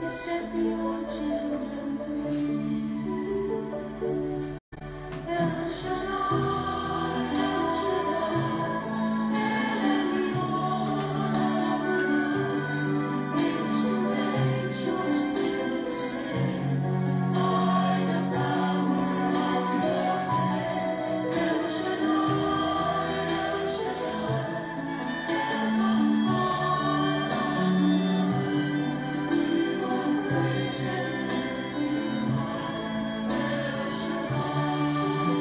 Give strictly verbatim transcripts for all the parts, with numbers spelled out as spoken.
set your children free. El Shaddai, El Shaddai, El Elyon Adonai. Age to age you're still the same, by the power of your name. El Shaddai, El Shaddai, El Comforter Adonai. We will praise and lift you high. El Shaddai.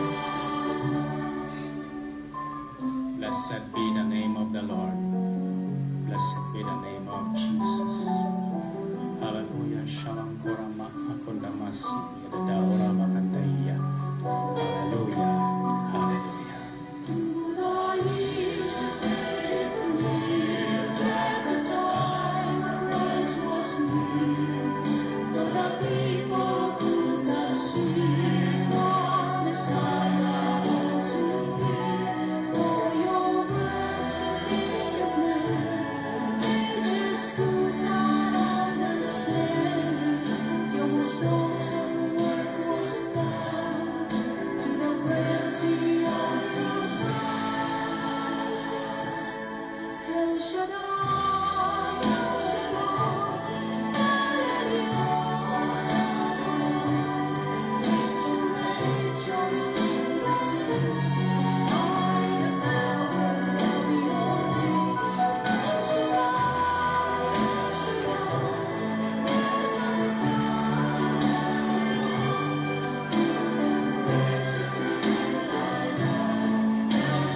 Blessed be the name of the Lord. Blessed be the name of Jesus. Hallelujah. Shalom kurama akundamasi yadadaura makandaiya. Hallelujah. Hallelujah. Through the years it made clear that the time of Christ was near. Though the people could not see what Messiah ought to be. For your words contain of men, ages could not understand. Your soul's work was done to the reality of your son. El Shaddai, El Shaddai, El Elyon Adonai. Age to age you're still the same, by the power of your name. El Shaddai, El Shaddai, blessed be thy name. El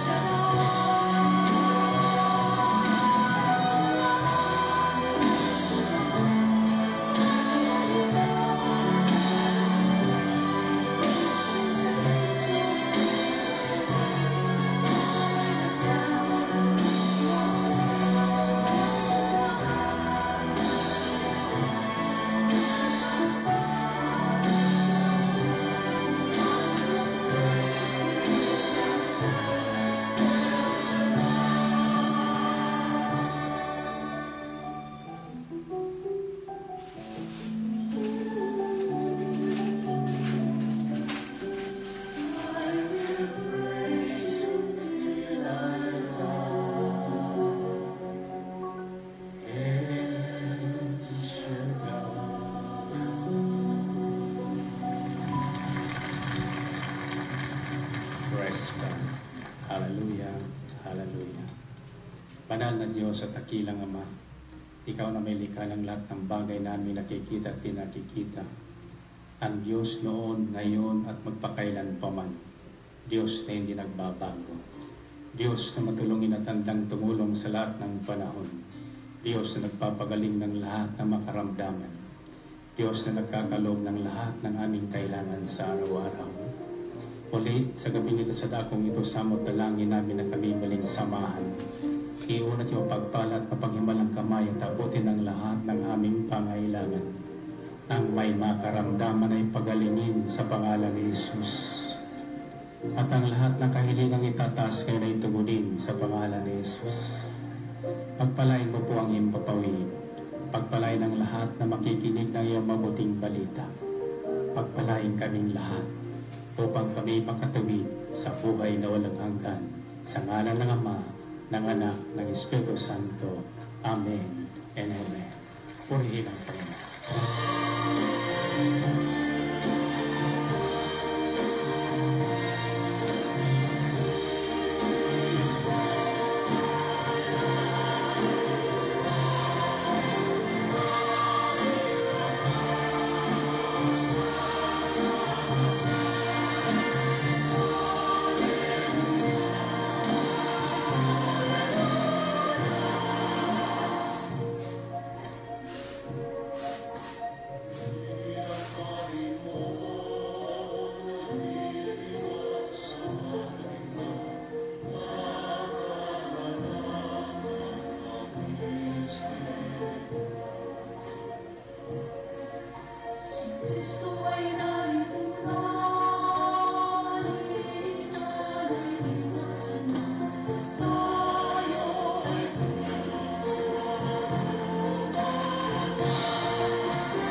Praise God. Hallelujah. Hallelujah. Banal na Diyos at dakilang Ama, Ikaw na may likha ng lahat ng bagay namin nakikita at tinakikita. Ang Diyos noon, ngayon at magpakailan pa man. Diyos na hindi nagbabago. Diyos na matulungin at handang tumulong sa lahat ng panahon. Diyos na nagpapagaling ng lahat ng makaramdaman. Diyos na nagkakaloob ng lahat ng aming kailangan sa araw-araw. Uli, sa gabi nito sa dakong ito, samot dalangin namin na kami maling samahan. Iunat yung pagpala at mapaghimalang kamay at abutin ang lahat ng aming pangailangan. Ang may makaramdaman ay pagalingin sa pangalan ni Jesus. At ang lahat ng kahilingang itataas kayo na itugunin sa pangalan ni Jesus. Pagpalain mo po ang iyong papawid. Pagpalain ang lahat na makikinig ng iyong mabuting balita. Pagpalain kaming lahat upang kami makatawid sa buhay na walang hanggan. Sa ngalan ng Ama, ng Anak, ng Espiritu Santo. Amen and Amen. Purihin ang Panginoon. Cristo ay nalilingkod. Tayo ay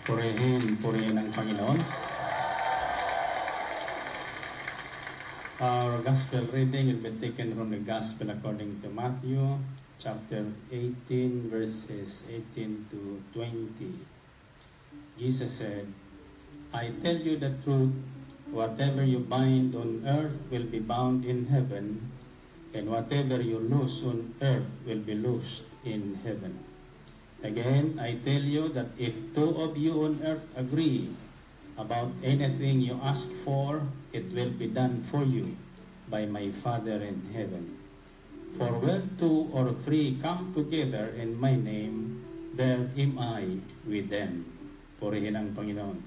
Purihin, purihin ang Panginoon. Our gospel reading will be taken from the gospel according to Matthew, chapter eighteen, verses eighteen to twenty. Jesus said, I tell you the truth, whatever you bind on earth will be bound in heaven, and whatever you loose on earth will be loosed in heaven. Again, I tell you that if two of you on earth agree about anything you ask for, it will be done for you by my Father in heaven. For where two or three come together in my name, there am I with them. Purihin ang Panginoon.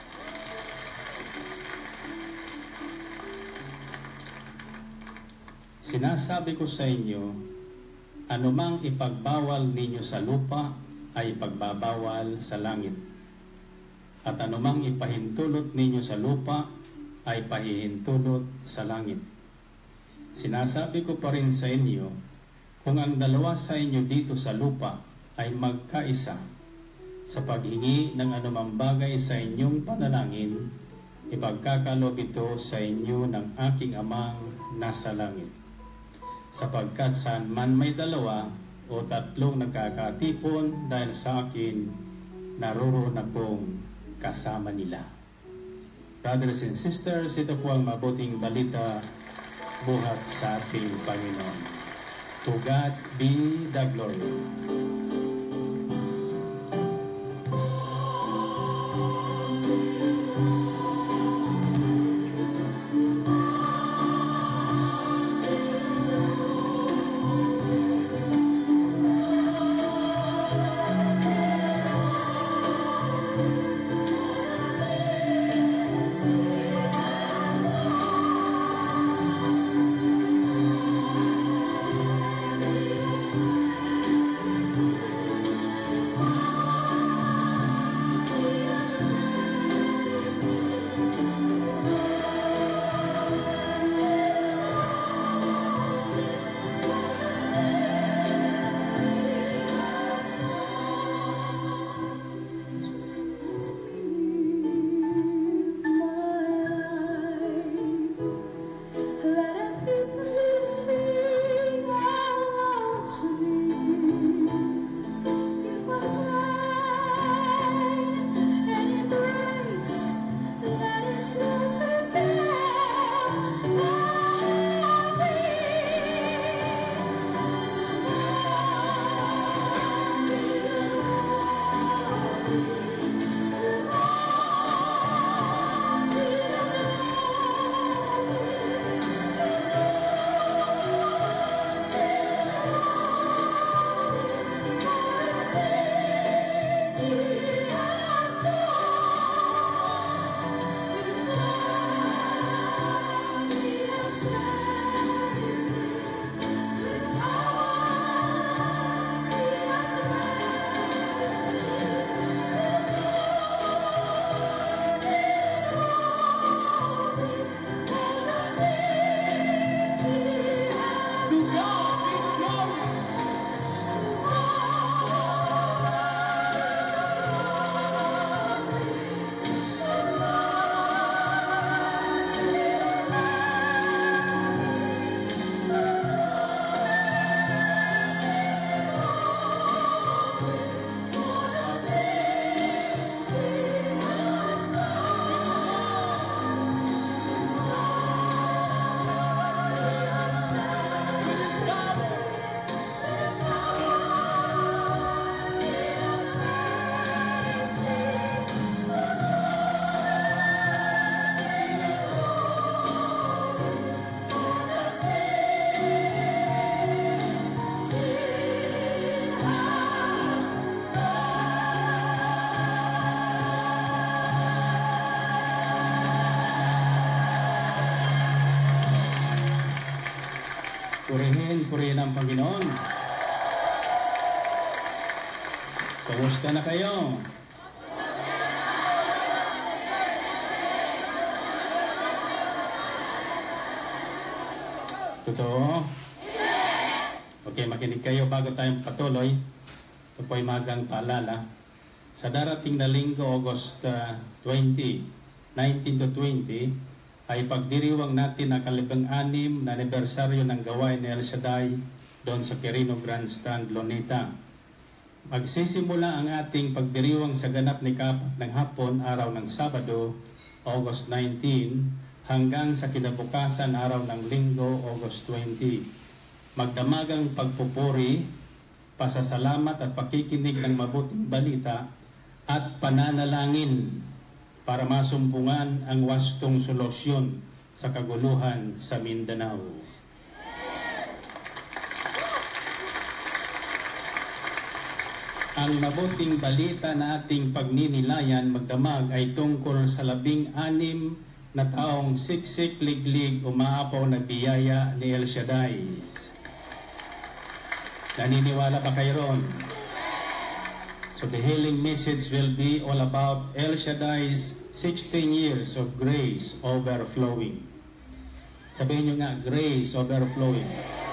Sinasabi ko sa inyo, anumang ipagbawal ninyo sa lupa ay pagbabawal sa langit. At anumang ipahintulot ninyo sa lupa ay pahihintulot sa langit. Sinasabi ko pa rin sa inyo, kung ang dalawa sa inyo dito sa lupa ay magkaisa sa paghingi ng anumang bagay sa inyong panalangin, ipagkakalob ito sa inyo ng aking Amang nasa langit. Sapagkat saan man may dalawa o tatlong nagkakatipon dahil sa akin, naroon akong kasama nila. Brothers and sisters, ito po ang mabuting balita buhat sa ating Panginoon. To God be the glory. Purihin, purihin ang Panginoon. Kumusta na kayo? Totoo? Okay, makinig kayo bago tayong patuloy. Ito po ay magang paalala. Sa darating na linggo, August uh, twenty, nineteen to twenty, ay pagdiriwang natin ang kalibang-anim na anibersaryo ng gawain ni El Shaddai doon sa Quirino Grandstand, Luneta. Magsisimula ang ating pagdiriwang sa ganap ni kapat ng hapon, araw ng Sabado, August nineteen, hanggang sa kinabukasan, araw ng Linggo, August twenty. Magdamagang pagpupuri, pasasalamat at pakikinig ng mabuting balita at pananalangin para masumpungan ang wastong solusyon sa kaguluhan sa Mindanao. Ang mabuting balita na ating pagninilayan magdamag ay tungkol sa labing-anim na taong siksik liglig umaapaw na biyaya ni El Shaddai. Naniniwala ba kayo ron? So the healing message will be all about El Shaddai's sixteen years of grace overflowing. Sabihin nyo nga, grace overflowing.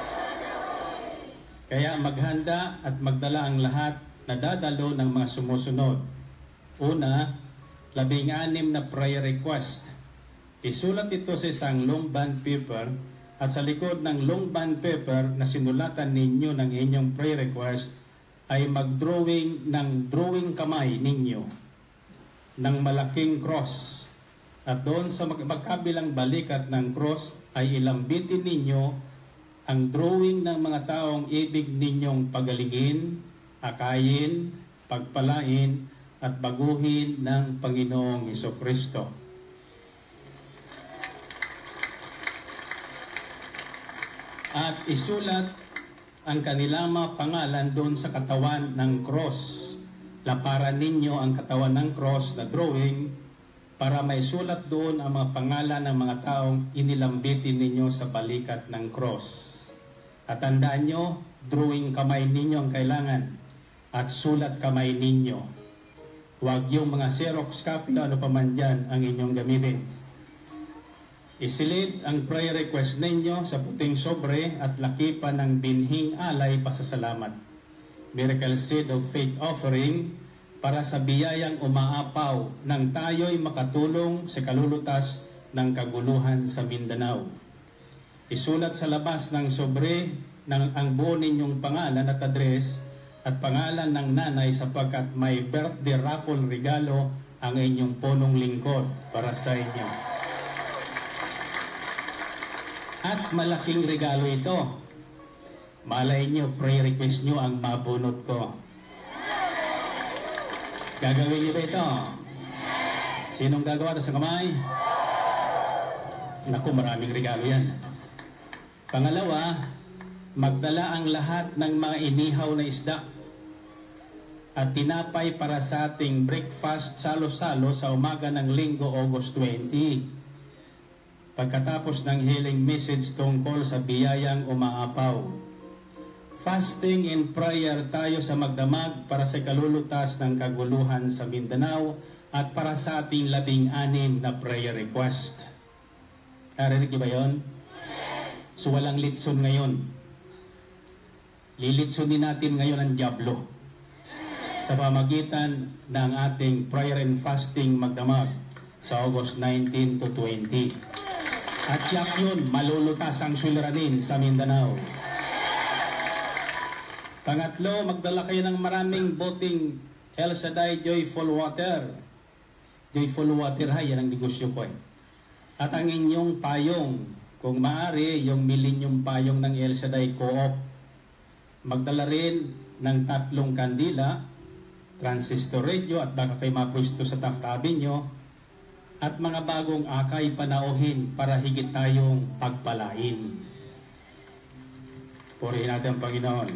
Kaya maghanda at magdala ang lahat na dadalo ng mga sumusunod. Una, labing-anim na prayer request. Isulat ito sa isang long bond paper at sa likod ng long bond paper na sinulatan ninyo ng inyong prayer request ay mag-drawing ng drawing kamay ninyo ng malaking cross. At doon sa magkabilang balikat ng cross ay ilambitin ninyo ang drawing ng mga taong ibig ninyong pagalingin, akayin, pagpalain at baguhin ng Panginoong Hesukristo. At isulat ang kanilang mga pangalan doon sa katawan ng cross. Laparan ninyo ang katawan ng cross na drawing para maisulat doon ang mga pangalan ng mga taong inilambitin ninyo sa balikat ng cross. At tandaan nyo, drawing kamay ninyo ang kailangan at sulat kamay ninyo. Huwag yung mga Xerox copy o ano pa man dyan ang inyong gamitin. Isilid ang prayer request ninyo sa puting sobre at lakipan ng binhing alay pasasalamat. Miracle Seed of Faith Offering para sa biyayang umaapaw nang tayo'y makatulong sa kalulutas ng kaguluhan sa Mindanao. Isulat sa labas ng sobre ng ang buo ninyong pangalan at address at pangalan ng nanay sapagkat may birthday raffle regalo ang inyong punong lingkod para sa inyo. At malaking regalo ito. Malay nyo, prayer request nyo ang mabunot ko. Gagawin nyo ba ito? Sinong gagawa na sa kamay? Naku, maraming regalo yan. Pangalawa, magdala ang lahat ng mga inihaw na isda at tinapay para sa ating breakfast salo-salo sa umaga ng Linggo, August twenty. Pagkatapos ng healing message tungkol sa biyayang umaapaw. Fasting and prayer tayo sa magdamag para sa kalulutas ng kaguluhan sa Mindanao at para sa ating labing-anim na prayer request. Narinig niyo ba yun? So walang litson ngayon. Lilitsonin natin ngayon ang Diablo sa pamagitan ng ating prayer and fasting magdamag sa August nineteen to twenty. At siyak yun, malulutas ang suliranin sa Mindanao. Pangatlo, magdala kayo ng maraming boting El Shaddai Joyful Water. Joyful Water, ha, yan ang negosyo ko eh. At ang inyong payong, kung maaari, yung millennium payong ng El Shaddai Co-op. Magdala rin ng tatlong kandila, transistor radio, at baka kayo mapwesto sa tabi nyo, at mga bagong akay panauhin para higit tayong pagpalain. Purihin natin ang Panginoon.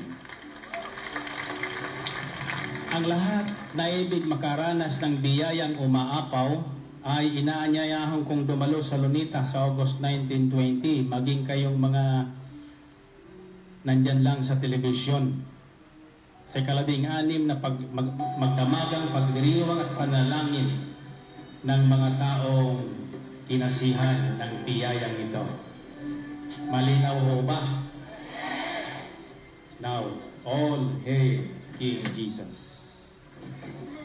Ang lahat na ibig makaranas ng biyayang umaapaw ay inaanyayahan kong dumalo sa Luneta sa August nineteen twenty. Maging kayong mga nandyan lang sa telebisyon. Sa kalabing-anim na pag, mag, magdamagang pagdiriwang at panalangin ng mga taong kinasihan ng biyayang ito. Malinaw ho ba? Now, all hail King Jesus.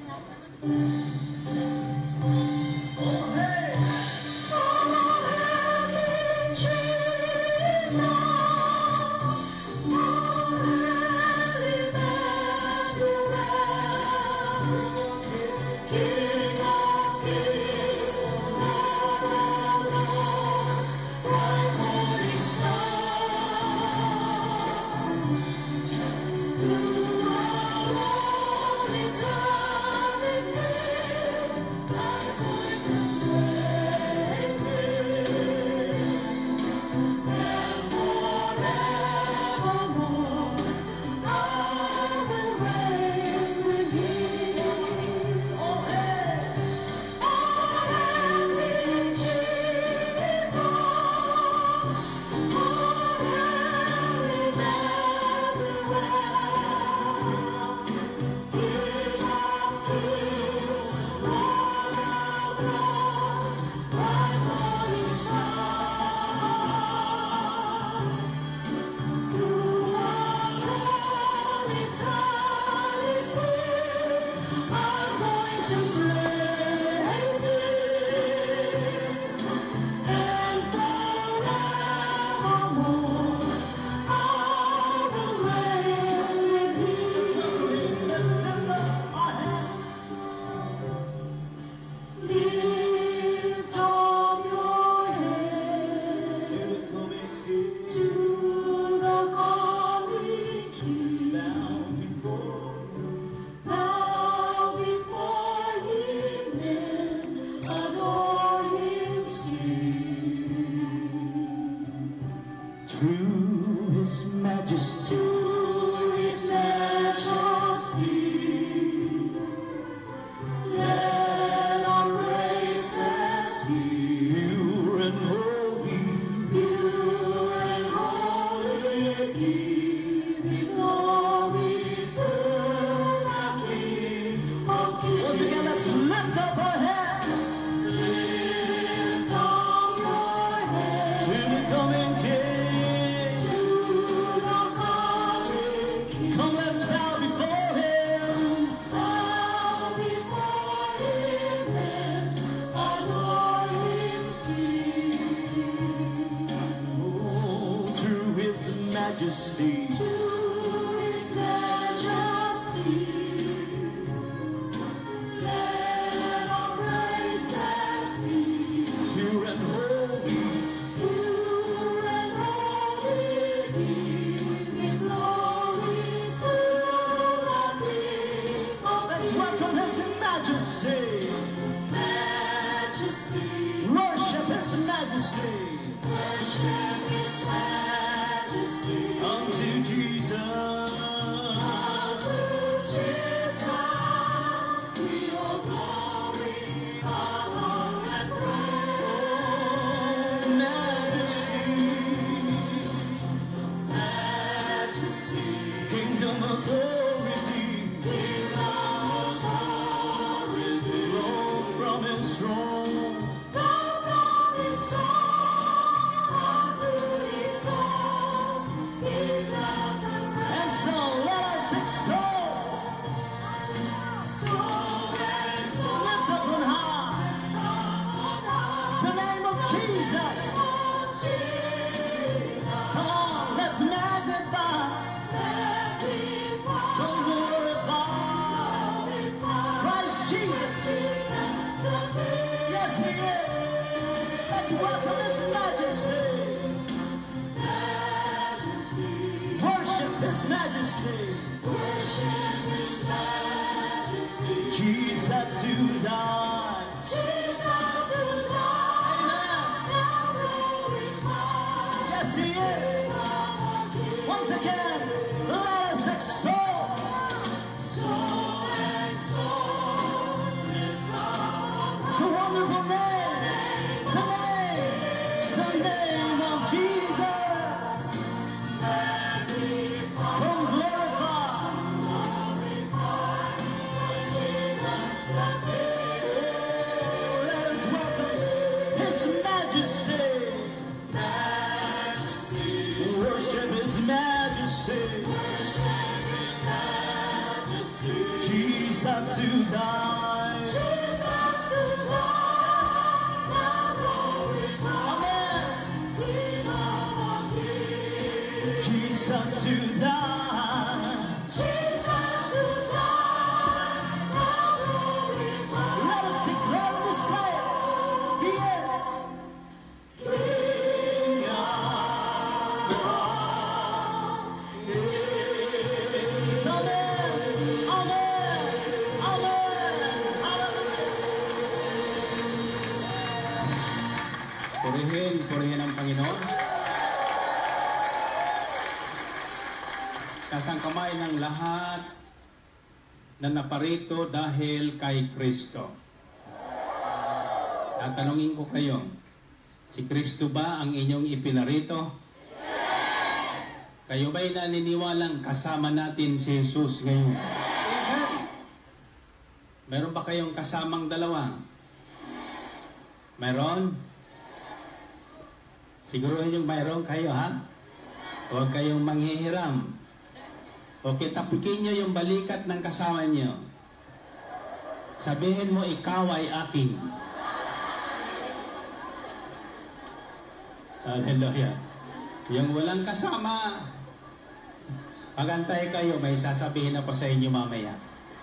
Glorify, glorify, Jesus, the Jesus who died. Jesus who died, now glorified. Let us declare this place. He is King of all. Yes. Amen. Amen. Amen. Hallelujah. Purihin, purihin ang Panginoon. Kasang kamay ng lahat na naparito dahil kay Kristo. Tatanungin ko kayo, si Kristo ba ang inyong ipinarito? Kayo ba'y naniniwalang kasama natin si Jesus ngayon? Meron ba kayong kasamang dalawa? Meron? Siguruhin yung mayroon kayo, ha? Huwag kayong manghihiram. Okay, tapikin nyo yung balikat ng kasama nyo. Sabihin mo, ikaw ay aking. Hallelujah. Yung walang kasama, pagantay kayo, may sasabihin ako sa inyo mamaya.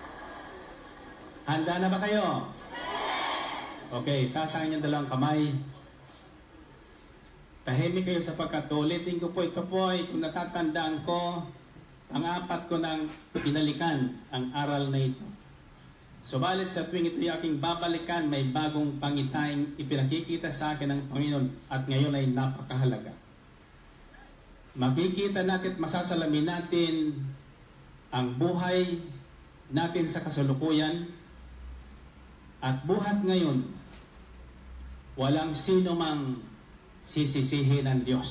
Handa na ba kayo? Okay, taasang inyong dalawang kamay. Tahimik kayo sapagkat ulitin ko po, ito po ay kung natatandaan ko, ang-apat ko nang pinalikan ang aral na ito. Subalit sa tuwing ito'y aking babalikan, may bagong pangitaing ipinakikita sa akin ng Panginoon at ngayon ay napakahalaga. Makikita natin at masasalamin natin ang buhay natin sa kasalukuyan at buhat ngayon, walang sino mang sisisihin ng Diyos.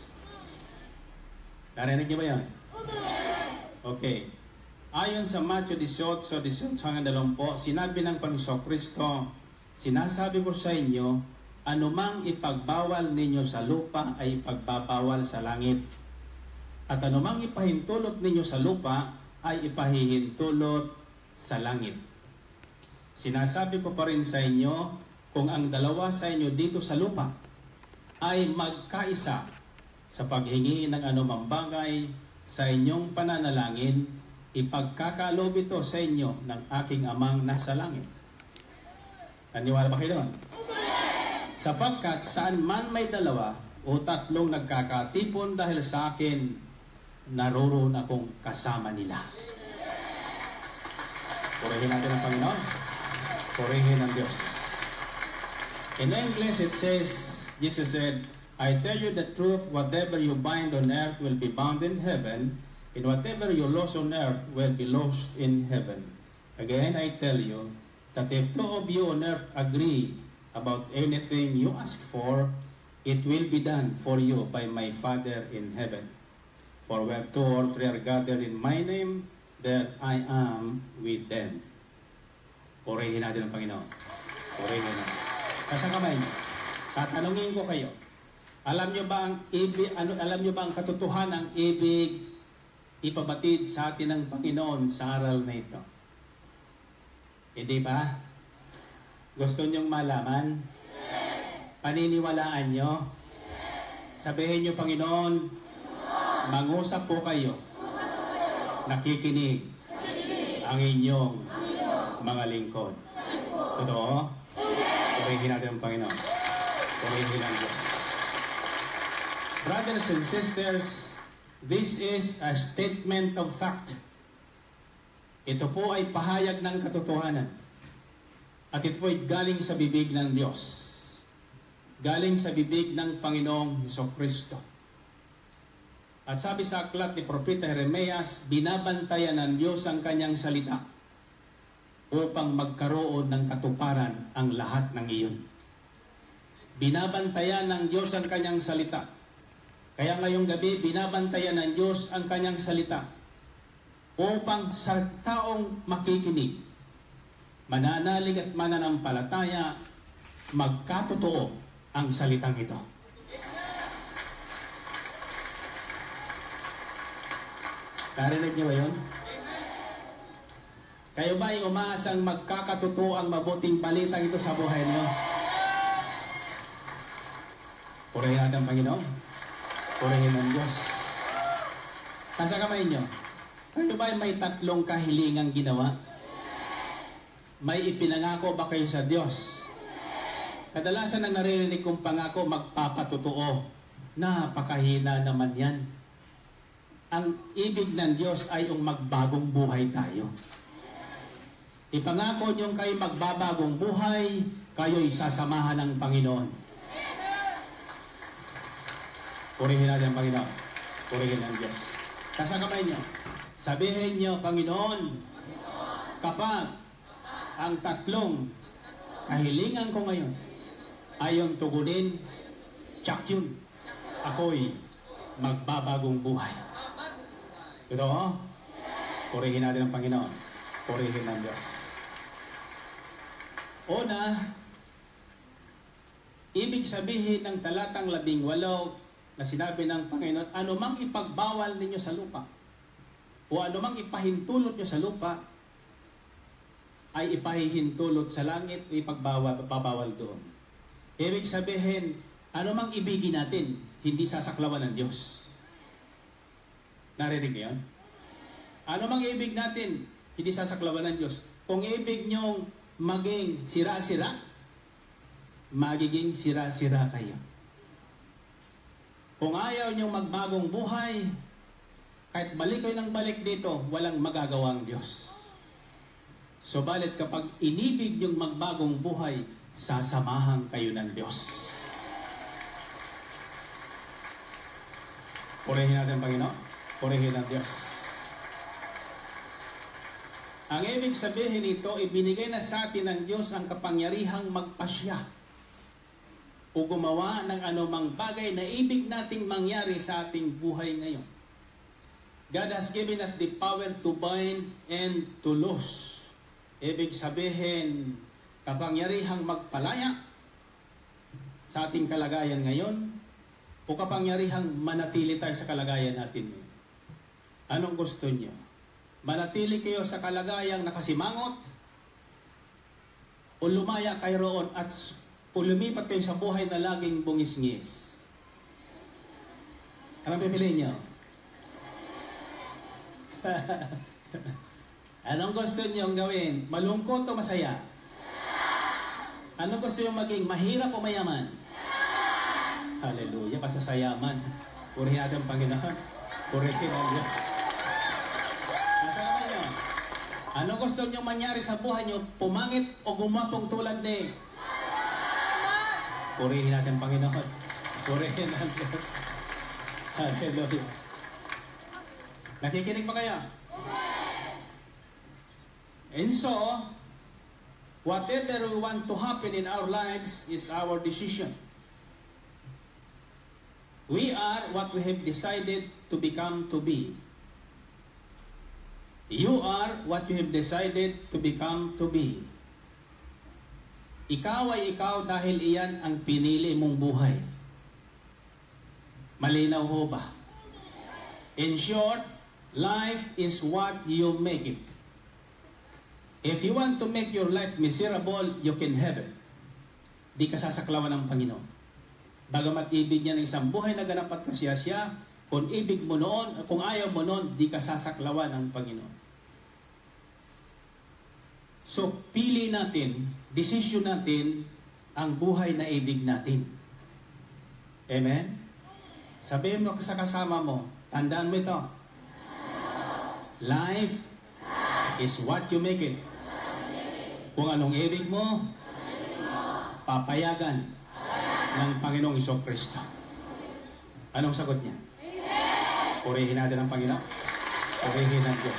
Narinig niyo ba yan? Okay. Ayon sa Matthew eighteen, eighteen hanggang twenty, sinabi ng Panginoong Kristo, sinasabi ko sa inyo, anumang ipagbawal ninyo sa lupa ay ipagbabawal sa langit. At anumang ipahintulot ninyo sa lupa ay ipahihintulot sa langit. Sinasabi ko pa rin sa inyo, kung ang dalawa sa inyo dito sa lupa ay magkaisa sa paghingi ng anumang bagay sa inyong pananalangin, ipagkakalob ito sa inyo ng aking amang nasa langit. Naniwala ba kayo doon? Sapagkat saan man may dalawa o tatlong nagkakatipon dahil sa akin, naroon akong kasama nila. Purihin natin ang Panginoon. Purihin ang Diyos. In English it says, Jesus said, I tell you the truth, whatever you bind on earth will be bound in heaven, and whatever you loose on earth will be loosed in heaven. Again, I tell you that if two of you on earth agree about anything you ask for, it will be done for you by my Father in heaven. For where two or three are gathered in my name, there I am with them. Purihin natin ang Panginoon. Purihin natin. Kasang kamay niyo. Tatanungin ko kayo. Alam niyo ba ang ibig, ano, alam niyo ba ang katotohanan, ang ibig ipabatid sa atin ng Panginoon sa aral na ito? Hindi ba? Gusto niyong malaman? Paniniwalaan niyo? Sabihin niyo, Panginoon, mangusap po kayo. Nakikinig ang inyong mga lingkod. Totoo? Purihin natin ang Panginoon. Purihin ang Diyos. Brothers and sisters, this is a statement of fact. Ito po ay pahayag ng katotohanan. At ito po ay galing sa bibig ng Diyos. Galing sa bibig ng Panginoong Hesukristo. At sabi sa aklat ni Propeta Jeremias, binabantayan ng Diyos ang kanyang salita upang magkaroon ng katuparan ang lahat ng iyon. Binabantayan ng Diyos ang kanyang salita. Kaya ngayong gabi, binabantayan ng Diyos ang kanyang salita upang sa taong makikinig, mananalig at mananampalataya, magkatotoo ang salitang ito. Narinig niyo ba yun? Kayo ba ay umaasang magkakatotoo ang mabuting balitang ito sa buhay niyo? Purihin natin ang Panginoon. Purihin ang Diyos. Asa kamay nyo? Kayo ba may tatlong kahilingang ginawa? May ipinangako ba kayo sa Diyos? Kadalasan ang naririnig kong pangako, magpapatotoo. Napakahina naman yan. Ang ibig ng Diyos ay yung magbagong buhay tayo. Ipangako niyong kayo magbabagong buhay, kayo'y sasamahan ng Panginoon. Purihin natin ang Panginoon. Purihin ang Diyos. Nasa kamay niyo. Sabihin niyo, Panginoon, kapag ang tatlong kahilingan ko ngayon ay yung tugunin, tsak yun. Ako'y magbabagong buhay. Ito, purihin natin ang Panginoon. Purihin ang Diyos. Una, ibig sabihin ng talatang labing walo na sinabi ng Panginoon, anumang ipagbawal ninyo sa lupa o anumang ipahintulot nyo sa lupa ay ipahihintulot sa langit o ipagbawal, babawal doon. Ibig sabihin, anumang ibigin natin, hindi sasaklawan ng Diyos. Narinig yan? Anumang ibig natin, hindi sasaklawan ng Diyos. Kung ibig nyong maging sira-sira, magiging sira-sira kayo. Kung ayaw nyong magbagong buhay, kahit balik kayo ng balik dito, walang magagawang Diyos. Subalit kapag inibig nyong magbagong buhay, sasamahan kayo ng Diyos. Purihin natin, Panginoon. Purihin ang Diyos. Ang ibig sabihin nito, ibinigay na sa atin ng Diyos ang kapangyarihang magpasya o gumawa ng anumang bagay na ibig nating mangyari sa ating buhay ngayon. God has given us the power to bind and to loose. Ibig sabihin, kapangyarihang magpalaya sa ating kalagayan ngayon o kapangyarihang manatili tayo sa kalagayan natin ngayon. Anong gusto niyo? Manatili kayo sa kalagayang nakasimangot o lumaya kayo roon at o lumipat kayo sa buhay na laging bungis-ngis? Anong pipiliin niyo? Anong gusto niyong gawin? Malungkot o masaya? Anong gusto niyong maging? Mahirap o mayaman? Hallelujah, basta sa yaman. Purihin natin ang Panginoon. Purihin ang Diyos. Nasa naman niyo? Anong gusto niyong mangyari sa buhay niyo? Pumangit o gumapong tulad ni? Purihin natin ang Panginoon. Purihin ang Diyos. Hallelujah. Nakikinig ba kaya? And so, whatever we want to happen in our lives is our decision. We are what we have decided to become to be. You are what you have decided to become to be. Ikaw ay ikaw dahil iyan ang pinili mong buhay. Malinaw ho ba? In short, life is what you make it. If you want to make your life miserable, you can have it. Di ka sasaklawan ng Panginoon. Bagamat ibig niya ng isang buhay na ganap at kasiyasya, kung ibig mo noon, kung ayaw mo noon, di ka sasaklawan ng Panginoon. So, pili natin, desisyon natin, ang buhay na ibig natin. Amen? Sabihin mo sa kasama mo, tandaan mo ito. Life is what you make it. Kung anong ibig mo, papayagan ng Panginoong Jesucristo. Anong sagot niya? Purihin natin ang Panginoon. Purihin ang Diyos.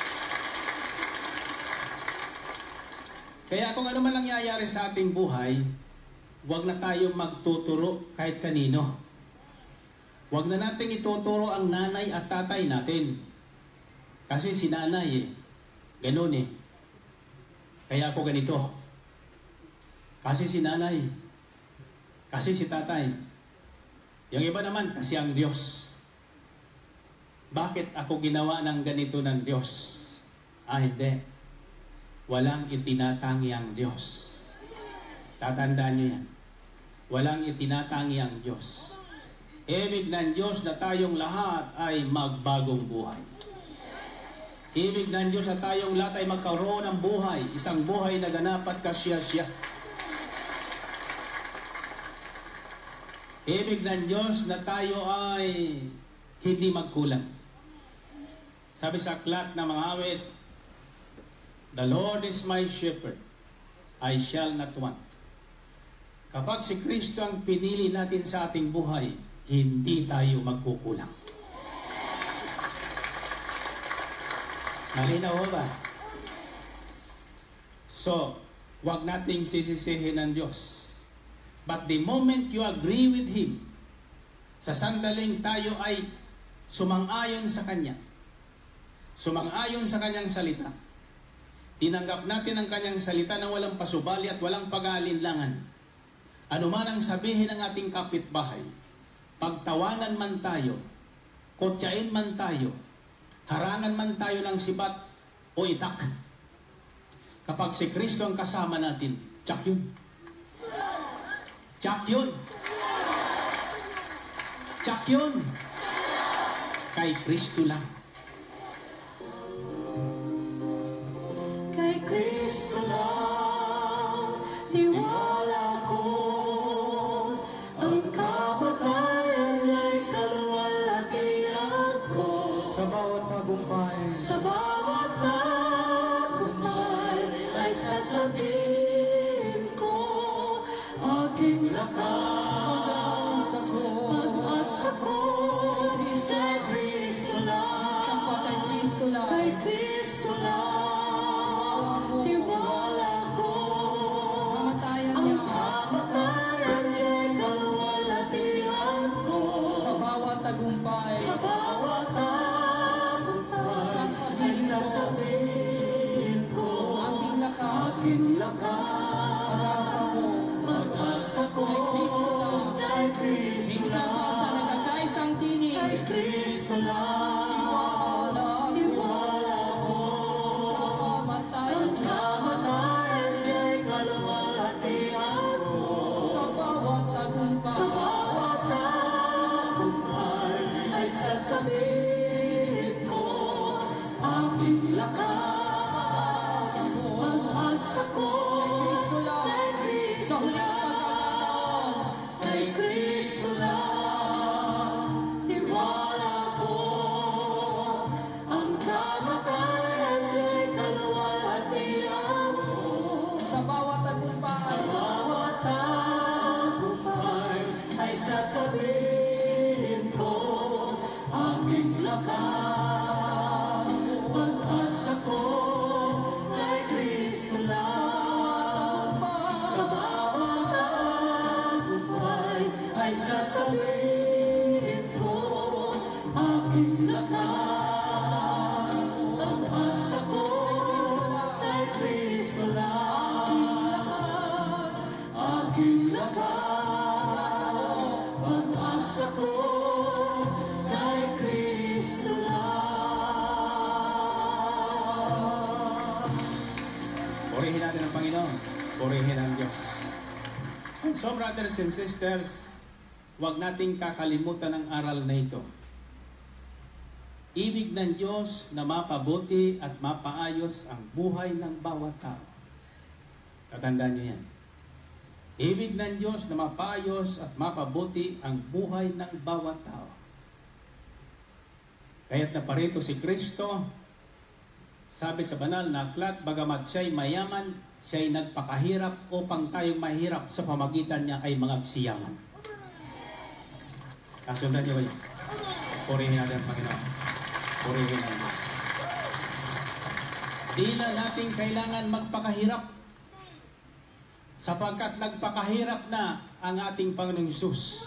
Kaya kung ano man nangyayari sa ating buhay, huwag na tayong magtuturo kahit kanino. Huwag na nating ituturo ang nanay at tatay natin. Kasi si nanay eh, ganun eh. Kaya ako ganito. Kasi si nanay. Kasi si tatay. Yung iba naman, kasi ang Diyos. Bakit ako ginawa ng ganito ng Diyos? Ah, hindi. Walang itinatangi ang Diyos. Tatandaan niyo yan. Walang itinatangi ang Diyos. Ibig ng Diyos na tayong lahat ay magbagong buhay. Ibig ng Diyos na tayong lahat ay magkaroon ng buhay, isang buhay na ganap at kasya-sya. Ibig ng Diyos na tayo ay hindi magkulang. Sabi sa aklat ng mga awit, "The Lord is my shepherd, I shall not want." Kapag si Kristo ang pinili natin sa ating buhay, hindi tayo magkukulang. Malinaw ba? So, wag nating sisisihin ng Diyos. But the moment you agree with Him, sa sandaling tayo ay sumang-ayon sa Kanya, sumang-ayon sa Kanyang salita, tinanggap natin ang Kanyang salita na walang pasubali at walang pag-aalinlangan. Ano man ang sabihin ng ating kapitbahay, pagtawanan man tayo, kotyain man tayo, harangan man tayo ng sibat o itak, kapag si Kristo ang kasama natin, tsak yun. Tsak yun. Tsak yun. Kay Kristo lang. Kay Kristo lang, tiwala ko, ang kamatayan ay kaluwalhatian ko. Sa bawat tagumpay, Sa bawat tagumpay ay sasabihin ko, aking lakas, pag-asa ko, kay Kristo lang, kay Kristo lang, kay Kristo lang, tiwala ko, kamatayan ang niya, kamatayan ay kaluwalhatian ko. sa bawat tagumpay, Sa bawat tagumpay ay sasabihin ko, aking lakas, aking lakas, pag-asa ko, pag-asa ko, kay Kristo lang, kay Kristo minsan pa sa lang, nagkakaisang tinig, kay Kristo lang, wala, tiwala ko, kamatayan ang niya, kamatayan ay kaluwalhatian ko. sa bawat tagumpay, Sa bawat tagumpay ay sasabihin ko, aking lakas, pag-asa ko, kay Kristo lang, kay Kristo lang, tiwala ko, ang kamatayan ay kaluwalhatian ko. sa bawat tagumpay, Sa bawat tagumpay ay sasabihin ko, aking lakas, pag-asa ko, kay Kristo lang. Sa bawat tagumpay ay sasabihin ko, aking lakas, pag-asa ko, kay Kristo lang. Aking lakas, pag-asa ko, kay Kristo lang. Purihin natin ang Panginoon. Purihin ang Diyos. And so, brothers and sisters, huwag nating kakalimutan ang aral na ito. Ibig ng Diyos na mapabuti at mapaayos ang buhay ng bawat tao. Tatandaan niyo yan. Ibig ng Diyos na mapaayos at mapabuti ang buhay ng bawat tao. Kaya't naparito si Kristo, sabi sa banal na aklat, bagamat siya'y mayaman, siya'y nagpakahirap upang tayong mahirap sa pamagitan niya ay mangagsiyaman. Kasundan niyo ba yun? Purihin natin ang Panginoon. Purihin ang Diyos. Di na natin kailangan magpakahirap sapagkat nagpakahirap na ang ating Panginoong Hesus.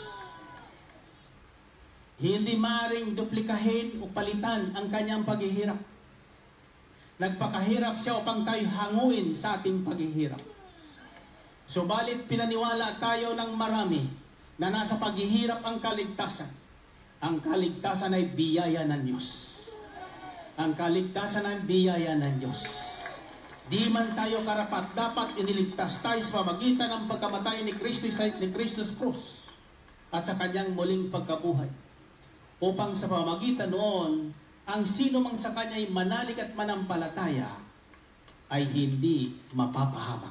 Hindi maaaring duplikahin o palitan ang kanyang paghihirap. Nagpakahirap siya upang tayo hanguin sa ating paghihirap. Subalit pinaniwala tayo ng marami na nasa paghihirap ang kaligtasan. Ang kaligtasan ay biyaya ng Diyos. Ang kaligtasan ay biyaya ng Diyos. Di man tayo karapat, dapat iniligtas tayo sa pamagitan ng pagkamatay ni Kristo sa ni Kristo sa krus. at sa kanyang muling pagkabuhay. Upang sa pamamagitan noon, ang sino mang sa kanya'y manalig at manampalataya ay hindi mapapahamak.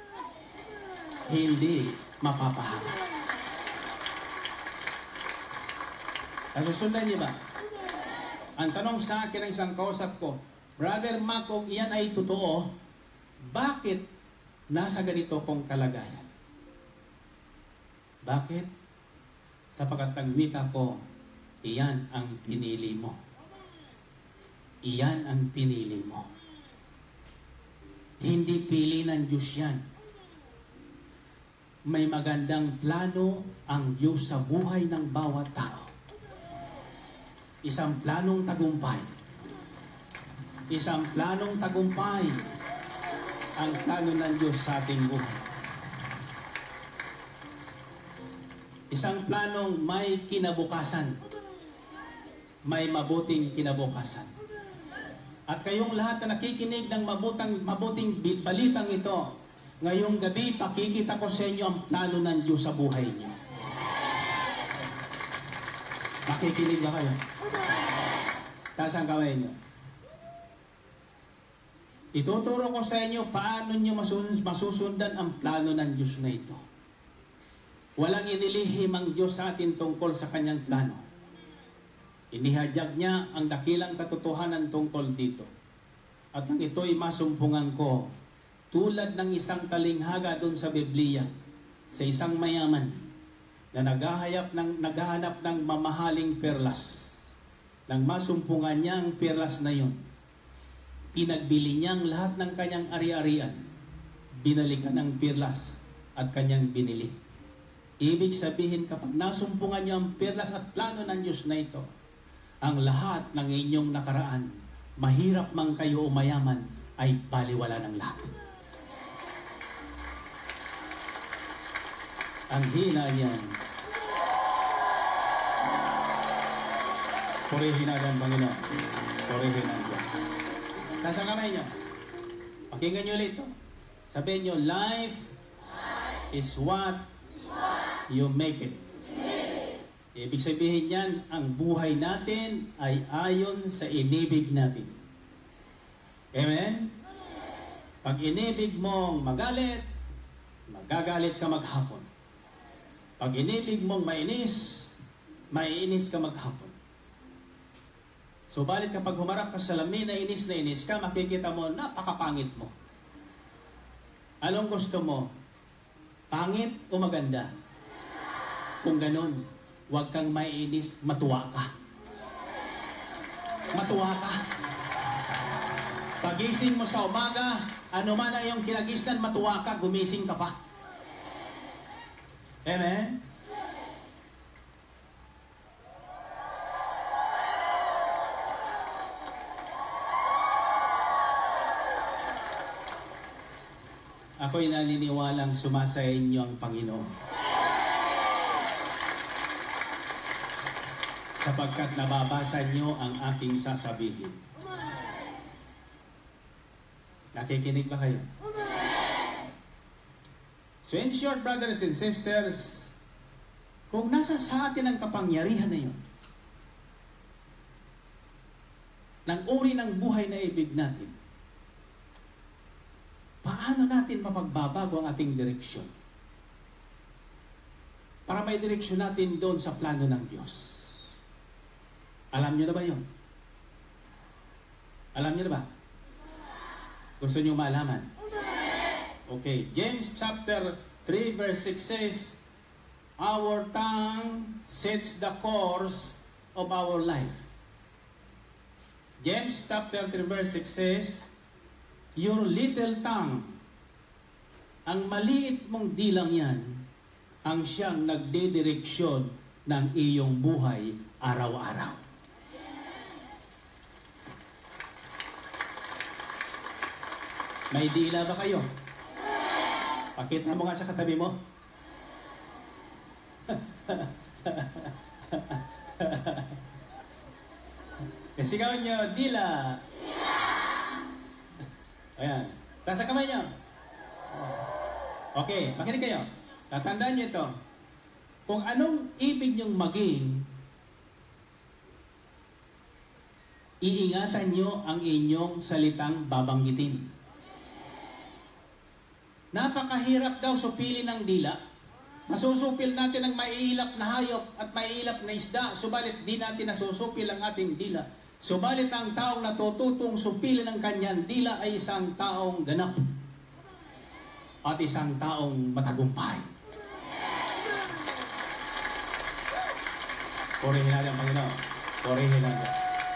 Hindi mapapahamak. Nasusundan niyo ba? Ang tanong sa akin ng isang kausap ko, Brother Mac, kung iyan ay totoo, bakit nasa ganito kong kalagayan? Bakit? Sapagkat ang wika ko, iyan ang pinili mo. Iyan ang pinili mo. Hindi pili ng Diyos yan. May magandang plano ang Diyos sa buhay ng bawat tao. Isang planong tagumpay. Isang planong tagumpay ang plano ng Diyos sa ating buhay. Isang planong may kinabukasan. May mabuting kinabukasan. At kayong lahat na nakikinig ng mabutang, mabuting balitang ito, ngayong gabi, pakikita ko sa inyo ang plano ng Diyos sa buhay niyo. Nakikinig ba kayo? Taas ang kamay niyo. Ituturo ko sa inyo paano niyo masusundan ang plano ng Diyos na ito. Walang inilihim ang Diyos sa atin tungkol sa kanyang plano. Inihayag niya ang dakilang katotohanan tungkol dito. At ang ito'y masumpungan ko tulad ng isang talinghaga doon sa Biblia sa isang mayaman na naghahayap ng, naghahanap ng mamahaling perlas. Nang masumpungan niya ang perlas na yun, pinagbili niya ang lahat ng kanyang ari-arian, binalikan ang perlas at kanyang binili. Ibig sabihin, kapag nasumpungan niyo ang perlas at plano ng Diyos na ito, ang lahat ng inyong nakaraan, mahirap man kayo o mayaman, ay baliwala ng lahat. Ang hina niyan. Purihin natin, Panginoon. Purihin ang Diyos. Nasa kamay niyo. Pakinggan niyo ulit ito. Sabihin niyo, life is what you make it. Ibig sabihin niyan, ang buhay natin ay ayon sa inibig natin. Amen? Pag inibig mong magalit, magagalit ka maghapon. Pag inibig mong mainis, maiinis ka maghapon. Subalit kapag humarap ka sa salamin na inis na inis ka, makikita mo, napakapangit mo. Anong gusto mo? Pangit o maganda? Kung ganun, huwag kang maiinis, matuwa ka. Matuwa ka. Pagising mo sa umaga, ano man ang iyong kinagisnan, matuwa ka, gumising ka pa. Amen? Ako'y naniniwalang sumasa inyo ang Panginoon. Sapagkat nababasa nyo ang aking sasabihin. Nakikinig ba kayo? So in short, brothers and sisters, kung nasa sa atin ang kapangyarihan na yun, ng uri ng buhay na ibig natin, paano natin mapagbabago ang ating direksyon? Para may direksyon natin doon sa plano ng Diyos. Alam niyo na ba yun? Alam niyo na ba? Gusto niyo malaman? Okay, James chapter three verse six says, our tongue sets the course of our life. James chapter three verse six says, your little tongue, ang maliit mong dilang yan, ang siyang nagdedireksyon ng iyong buhay araw-araw. May dila ba kayo? Pakita mo nga sa katabi mo. Kasigaw nyo, dila. Ayan. Taas sa kamay nyo. Okay, makinig kayo. Tatandaan nyo ito. kung anong ibig niyong maging, iingatan niyo ang inyong salitang babanggitin. Napakahirap daw supilin ng dila. Nasusupil natin ang maiilap na hayop at maiilap na isda, subalit di natin nasusupil ang ating dila. Subalit ang taong natututong supilin ng kanyang dila ay isang taong ganap at isang taong matagumpay. Purihin natin ang Panginoon. Purihin natin.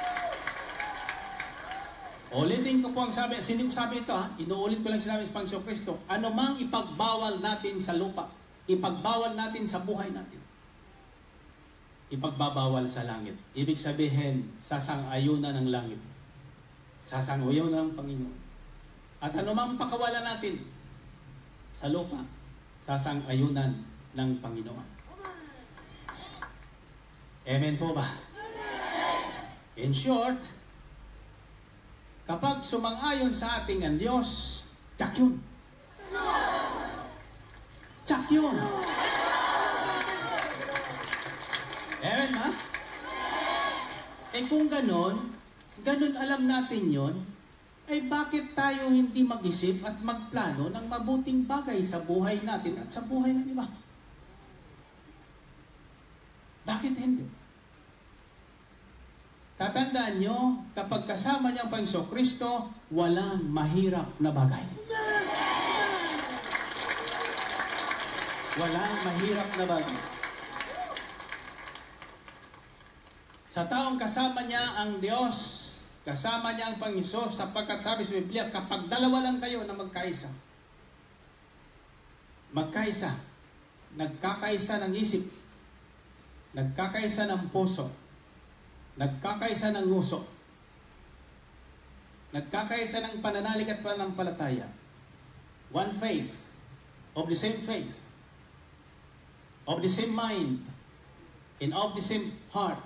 Ulitin ko po ang sabi, hindi ko sabi ito ha, inuulit ko lang sinabi sa Panginoon Kristo, ano mang ipagbawal natin sa lupa, ipagbawal natin sa buhay natin, ipagbabawal sa langit. Ibig sabihin, sasang-ayunan ng langit, sasang-ayunan ng Panginoon. At ano mang pakawalan natin sa lupa, sasang-ayunan ng Panginoon. Amen po ba? In short, kapag sumang-ayon sa ating ang Diyos, tsak yun. Tsak yun. Amen ha? Eh kung ganon, ganon alam natin yon, ay bakit tayo hindi mag-isip at magplano ng mabuting bagay sa buhay natin at sa buhay ng iba? Bakit hindi? Tatandaan nyo, kapag kasama niya ang Panginoong Kristo, walang mahirap na bagay. Walang mahirap na bagay. Sa taong kasama niya ang Diyos, kasama niya ang Panginoon, sapagkat sabi sa Biblia, kapag dalawa lang kayo na magkaisa, magkaisa, nagkakaisa ng isip, nagkakaisa ng puso, nagkakaisa ng nguso, nagkakaisa ng pananalig at pananampalataya, one faith, of the same faith, of the same mind, and of the same heart,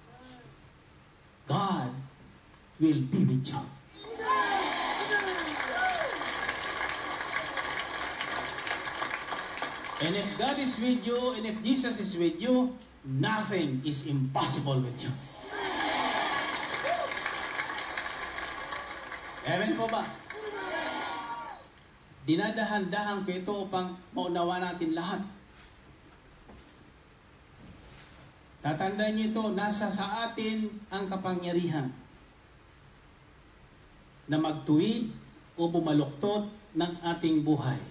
God will be with you. And if God is with you, and if Jesus is with you, nothing is impossible with you. Amen po ba? Dinadahan-dahan ko ito upang maunawa natin lahat. Tatandaan niyo ito, nasa sa atin ang kapangyarihan na magtuwid o bumaluktot ng ating buhay.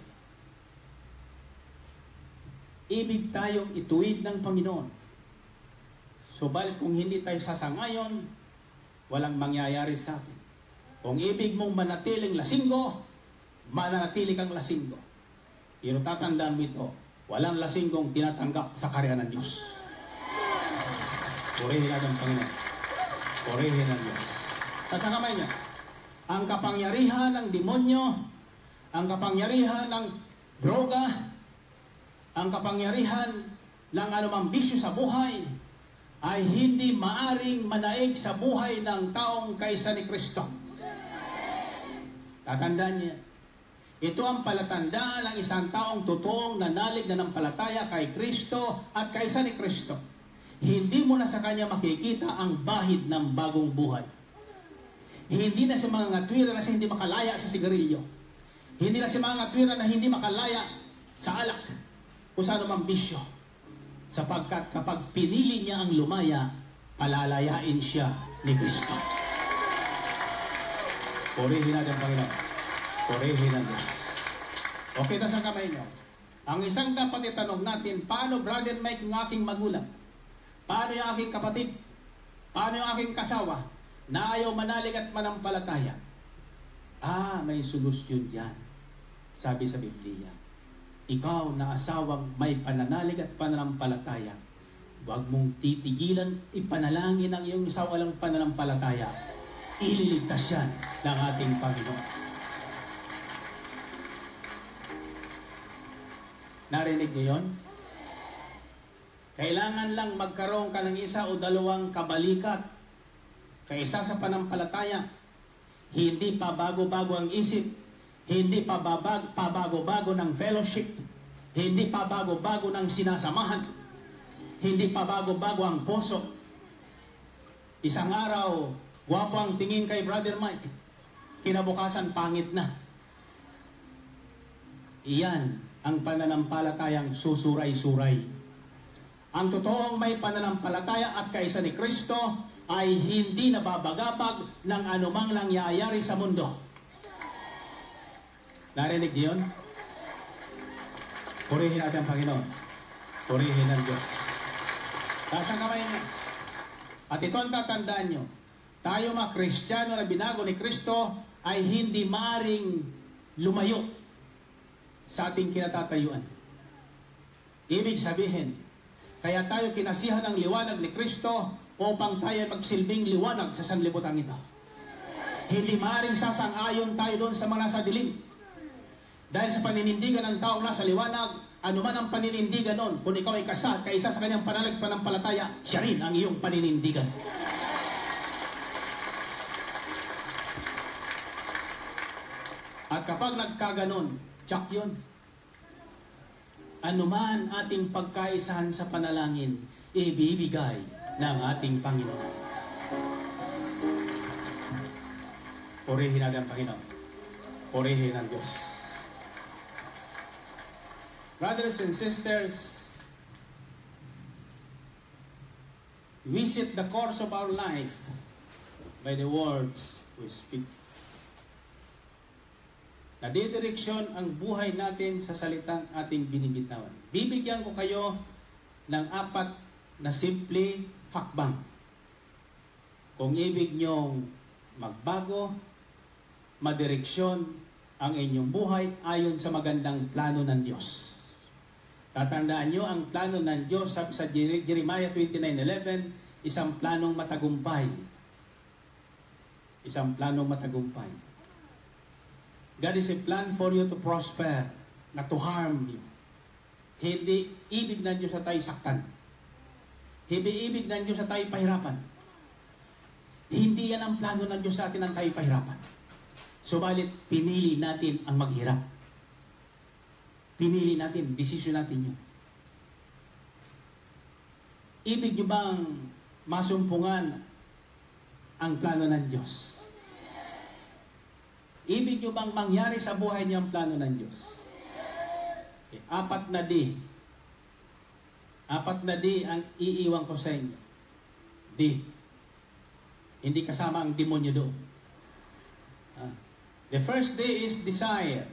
Ibig tayong ituwid ng Panginoon. Subalit kung hindi tayo sasangayon, walang mangyayari sa atin. Kung ibig mong manatiling lasinggo, manatili kang lasinggo. Pero tatandaan mo ito, walang lasinggong tinatanggap sa karya ng Diyos. Purihin natin ang Panginoon. Purihin ang Diyos. Nasa kamay niya, ang kapangyarihan ng demonyo, ang kapangyarihan ng droga, ang kapangyarihan ng anumang bisyo sa buhay, ay hindi maaring manaig sa buhay ng taong kaisa ni Kristo. Tatandaan niya, ito ang palatandaan ng isang taong totoong nanalig na nampalataya kay Kristo at kaisa ni Kristo. Hindi mo na sa kanya makikita ang bahid ng bagong buhay. Hindi na si mga ngatwira na hindi makalaya sa sigarilyo. Hindi na si mga ngatwira na hindi makalaya sa alak o sa anumang bisyo. Sapagkat kapag pinili niya ang lumaya, palalayain siya ni Kristo. Purihin natin ang Panginoon. Purihin ang Diyos. Okay na sa kamay niyo. Ang isang dapat itanong natin, paano, Brother Mike, ng aking magulang? Paano yung aking kapatid? Paano yung aking kasawa na ayaw manalig at manampalataya? Ah, may solusyon dyan. Sabi sa Biblia, ikaw na asawang may pananalig at pananampalataya, huwag mong titigilan, ipanalangin ang iyong asawa walang pananampalataya. Ililigtas yan ng ating Panginoon. Narinig niyo yun? Kailangan lang magkaroon ka ng isa o dalawang kabalikat kaysa sa panampalataya. Hindi pa bago-bago ang isip, hindi pa babag, pabago-bago ng fellowship, hindi pa bago-bago ng sinasamahan, Hindi pa bago-bago ang puso. Isang araw, gwapo ang tingin kay Brother Mike. Kinabukasan, pangit na. Iyan ang pananampalatayang susuray-suray. Ang totoong may pananampalataya at kaisa ni Kristo ay hindi nababagabag ng anumang nangyayari sa mundo. Narinig niyo yun? Purihin natin ang Panginoon. Purihin ang Diyos. Taas ang kamay niya. At ito ang tatandaan nyo. Tayo mga Kristiyano na binago ni Kristo ay hindi maaring lumayo sa ating kinatatayuan. Ibig sabihin, kaya tayo kinasihan ng liwanag ni Kristo upang tayo magsilbing liwanag sa sanlibutan ito. Hindi maaring sasang-ayon tayo doon sa mga nasa dilim. Dahil sa paninindigan ng taong nasa liwanag, anuman ang paninindigan noon, kung ikaw ay kasa, kaisa sa kanyang pananampalataya, siya rin ang iyong paninindigan. At kapag nagkaganon, tsak yun. Anuman ating pagkaisahan sa panalangin, ibibigay ng ating Panginoon. Purihin natin ang Panginoon. Purihin ang Diyos. Brothers and sisters, we set the course of our life by the words we speak. Nadidireksyon ang buhay natin sa salitang ating binibitawan. Bibigyan ko kayo ng apat na simple hakbang. Kung ibig nyong magbago, madireksyon ang inyong buhay ayon sa magandang plano ng Diyos. Tatandaan nyo, ang plano ng Diyos sa, sa Jeremiah twenty-nine eleven, isang planong matagumpay. Isang planong matagumpay. God is a plan for you to prosper, not to harm you. Hindi ibig ng Diyos sa tayo saktan. Hindi ibig ng Diyos sa tayo pahirapan. Hindi yan ang plano ng Diyos sa atin ang tayo pahirapan. Subalit, pinili natin ang maghirap. Pinili natin, desisyon natin yun. Ibig nyo bang masumpungan ang plano ng Diyos? Ibig nyo bang mangyari sa buhay niyo ang plano ng Diyos? Okay, apat na di. Apat na di ang iiwan ko sa inyo. Di. Hindi kasama ang demonyo doon. Ah. The first day is desire.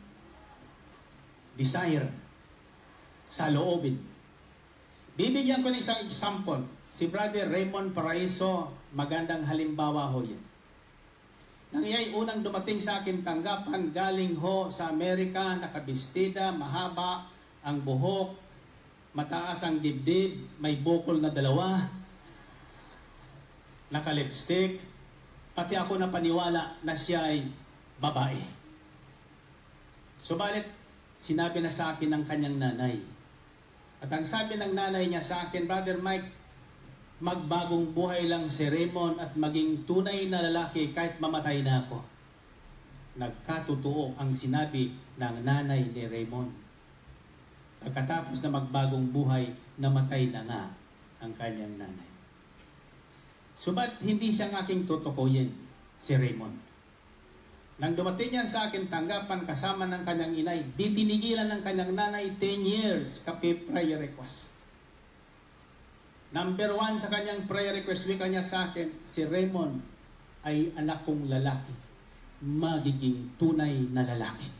Desire. Sa loobin. Bibigyan ko ng isang example. Si Brother Raymond Paraiso, magandang halimbawa ho yan. Nang iya'y unang dumating sa akin tanggapan, galing ho sa Amerika, nakabistida, mahaba ang buhok, mataas ang dibdib, may bukol na dalawa, naka-lipstick, pati ako napaniwala na siya ay babae. Subalit, sinabi na sa akin ng kanyang nanay. At ang sabi ng nanay niya sa akin, Brother Mike, magbagong buhay lang si Raymond at maging tunay na lalaki kahit mamatay na ako. Nagkatotoo ang sinabi ng nanay ni Raymond. Pagkatapos na magbagong buhay, namatay na nga ang kanyang nanay. Subat hindi siyang aking tutukuyin, si Raymond. Nang dumating yan sa akin tanggapan kasama ng kanyang inay, di tinigilan ng kanyang nanay ten years kape prayer request. Number one sa kanyang prayer request, wika niya sa akin, si Raymond ay anak kong lalaki. Magiging tunay na lalaki.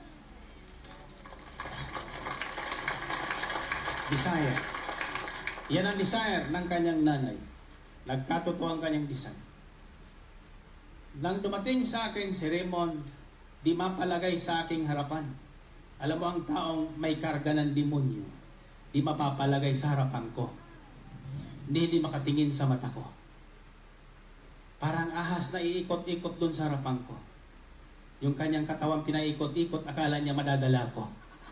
Desire. Yan ang desire ng kanyang nanay. Nagkatotoo ang kanyang desire. Nang dumating sa akin si Raymond, di mapalagay sa aking harapan. Alam mo ang taong may karga ng demonyo, di mapapalagay sa harapan ko. Hindi, di makatingin sa mata ko. Parang ahas na iikot-ikot dun sa harapan ko. Yung kanyang katawang pinaikot-ikot, akala niya madadala ko.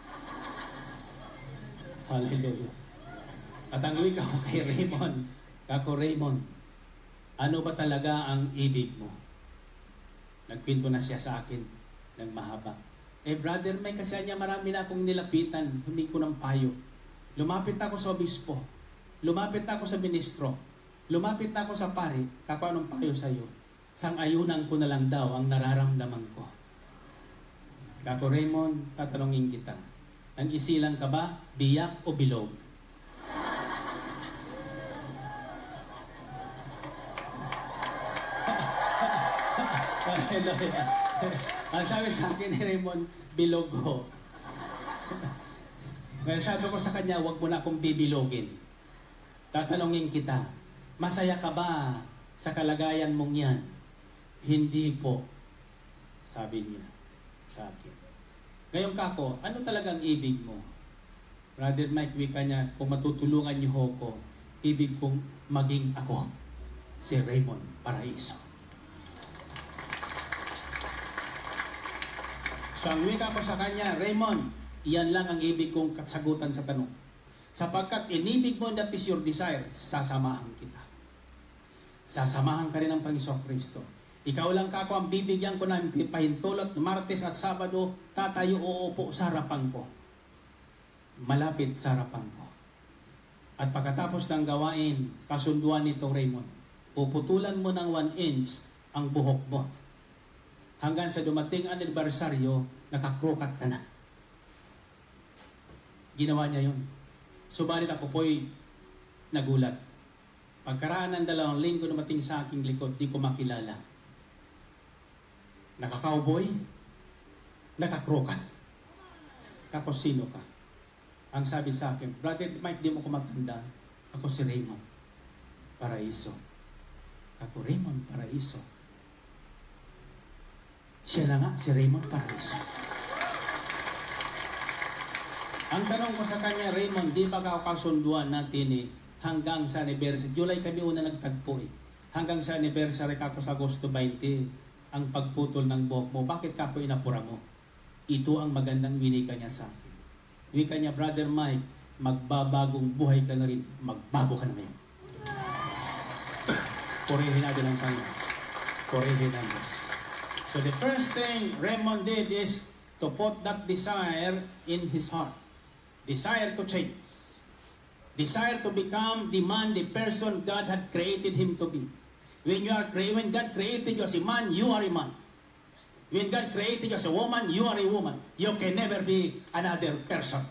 Hallelujah. At ang wika ko kay Raymond, kako Raymond, ano ba talaga ang ibig mo? Nagpinto na siya sa akin ng mahaba. Eh brother, may kasi niya marami na akong nilapitan, hindi ko ng payo. Lumapit ako sa obispo. lumapit na ako sa ministro, lumapit na ako sa pari, kako anong payo sa'yo? Sang-ayunan ko na lang daw ang nararamdaman ko. Kako Raymond, tatanungin kita, ang isilang ka ba, biyak o bilog? Ang sabi sa akin ni Raymond, bilog ko. Kaya sabi ko sa kanya, huwag mo na akong bibilogin. Tatanungin kita, masaya ka ba sa kalagayan mong yan? Hindi po, sabi niya sa akin. Ngayon kako, ano talagang ibig mo? Brother Mike, wika niya, kung matutulungan niyo ko, ibig kong maging ako, si Raymond Paraiso. So ang wika ko sa kanya, Raymond, iyan lang ang ibig kong kasagutan sa tanong. Sapagkat inibig mo, that is your desire, sasamahan kita. Sasamahan ka rin ng Panginoong Kristo. Ikaw lang kako ang bibigyan ko ng pahintulot, Martes at Sabado, tatayo o upo sa harapan ko. Malapit sa harapan ko. At pagkatapos ng gawain, kasunduan nito Raymond, puputulan mo ng one inch ang buhok mo. Hanggang sa dumating ang anibersaryo, nakakrokat ka na. Ginawa niya yun. Subalit ako po'y nagulat. Pagkaraan ng dalawang linggo dumating sa aking likod, di ko makilala. Nakakauboy, nakakrokat. Kako sino ka? Ang sabi sa akin, Brother Mike, di mo ko magtanda. Ako si Raymond Paraiso. Ako Raymond Paraiso. Siya na nga, si Raymond Paraiso. Ang tanong ko sa kanya, Raymond, di ba kasunduan natin eh, hanggang sa anniversary? July kami una nagtagpo eh. Hanggang sa anniversary kako sa Agosto twenty, ang pagputol ng buhok mo. Bakit kako inapura mo? Ito ang magandang winika niya sa akin. Wika niya, Brother Mike, magbabagong buhay ka na rin. Magbago ka na ngayon. Purihin natin ang Panginoon. Purihin ang Diyos. So the first thing Raymond did is to put that desire in his heart. Desire to change. Desire to become the man, the person God had created him to be. When you are when God created you as a man, you are a man. When God created you as a woman, you are a woman. You can never be another person.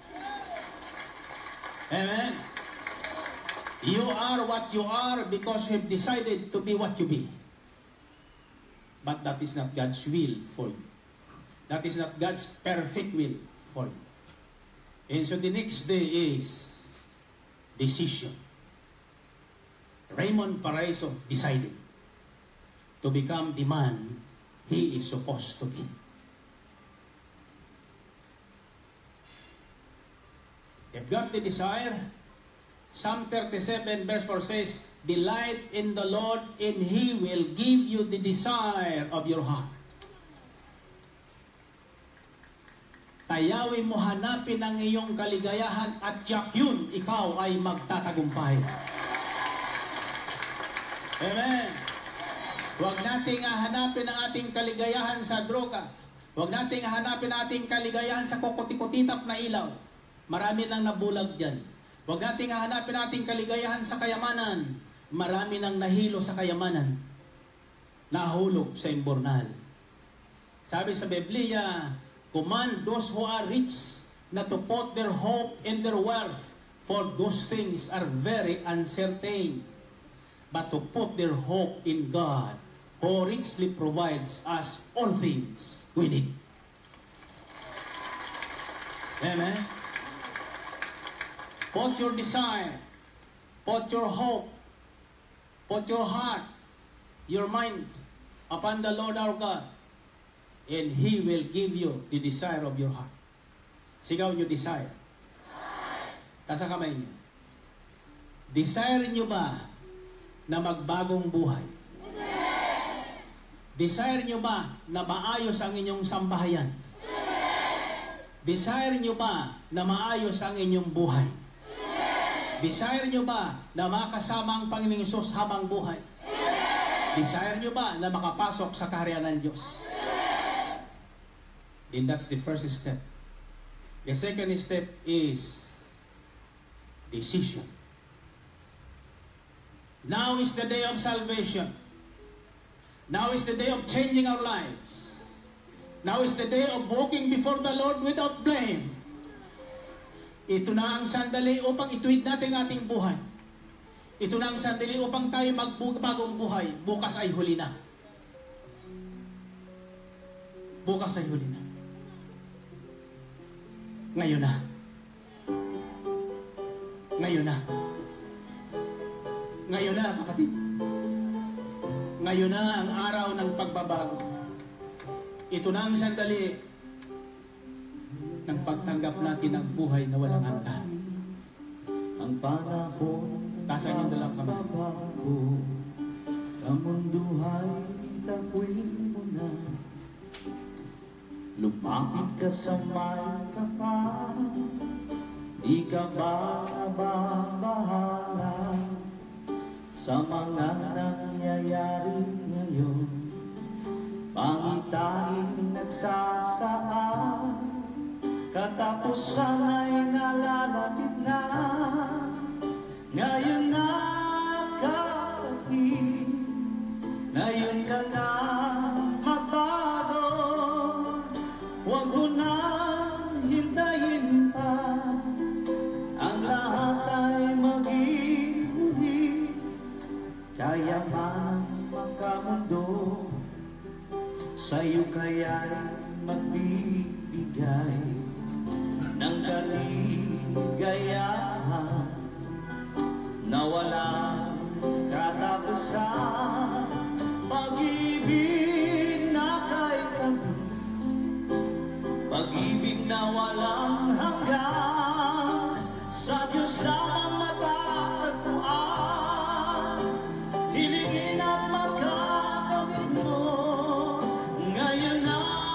Amen. You are what you are because you have decided to be what you be. But that is not God's will for you. That is not God's perfect will for you. And so the next day is decision. Raymond Paraiso decided to become the man he is supposed to be. You've got the desire. Psalm thirty-seven verse four says, delight in the Lord and He will give you the desire of your heart. Tayawin mo, hanapin ang iyong kaligayahan at tiyak yun, ikaw ay magtatagumpay. Amen. Huwag nating hanapin ang ating kaligayahan sa droga. Huwag nating hanapin ang ating kaligayahan sa kukutikutitap na ilaw. Marami nang nabulag dyan. Huwag nating hanapin ang ating kaligayahan sa kayamanan. Marami nang nahilo sa kayamanan. Nahulog sa imbornal. Sabi sa Biblia, command those who are rich not to put their hope in their wealth, for those things are very uncertain, but to put their hope in God, who richly provides us all things we need. Amen? Put your desire, put your hope, put your heart, your mind upon the Lord our God, and He will give you the desire of your heart. Sigaw nyo, desire. Tasa kamay niyo. Desire nyo ba na magbagong buhay? Desire nyo ba na maayos ang inyong sambahayan? Desire nyo ba na maayos ang inyong buhay? Desire nyo ba na makasama ang Panginoong Hesus habang buhay? Desire nyo ba na makapasok sa kaharian ng Diyos? Then that's the first step. The second step is decision. Now is the day of salvation. Now is the day of changing our lives. Now is the day of walking before the Lord without blame. Ito na ang sandali upang ituwid natin ang ating buhay. Ito na ang sandali upang tayo magbagong buhay. Bukas ay huli na. Bukas ay huli na. Ngayon na. Ngayon na. Ngayon na, kapatid. Ngayon na ang araw ng pagbabago. Ito na ang sandali ng pagtanggap natin ng buhay na walang hanggan. Ang panahon Tasan yung dalawang kamay. Ang mundo ay takwin mo na. Lumapit ka sa may tapat, di ka ba nababahala sa mga nangyayari ngayon? Pangitain at sasaan, katapusan ay nalalapit na. Ngayon na kapatid, ngayon ka na magbago. Huwag mo na hintayin pa, ang lahat ay maging huli. Kaya man makamundo, sa'yo kaya'y magbibigay ng kaligayahan na walang katapusan. Pag-ibig na kay kami, pag-ibig na walang hanggan, sa Diyos lamang matatagpuan. Hilingin at magkakamit mo, ngayon na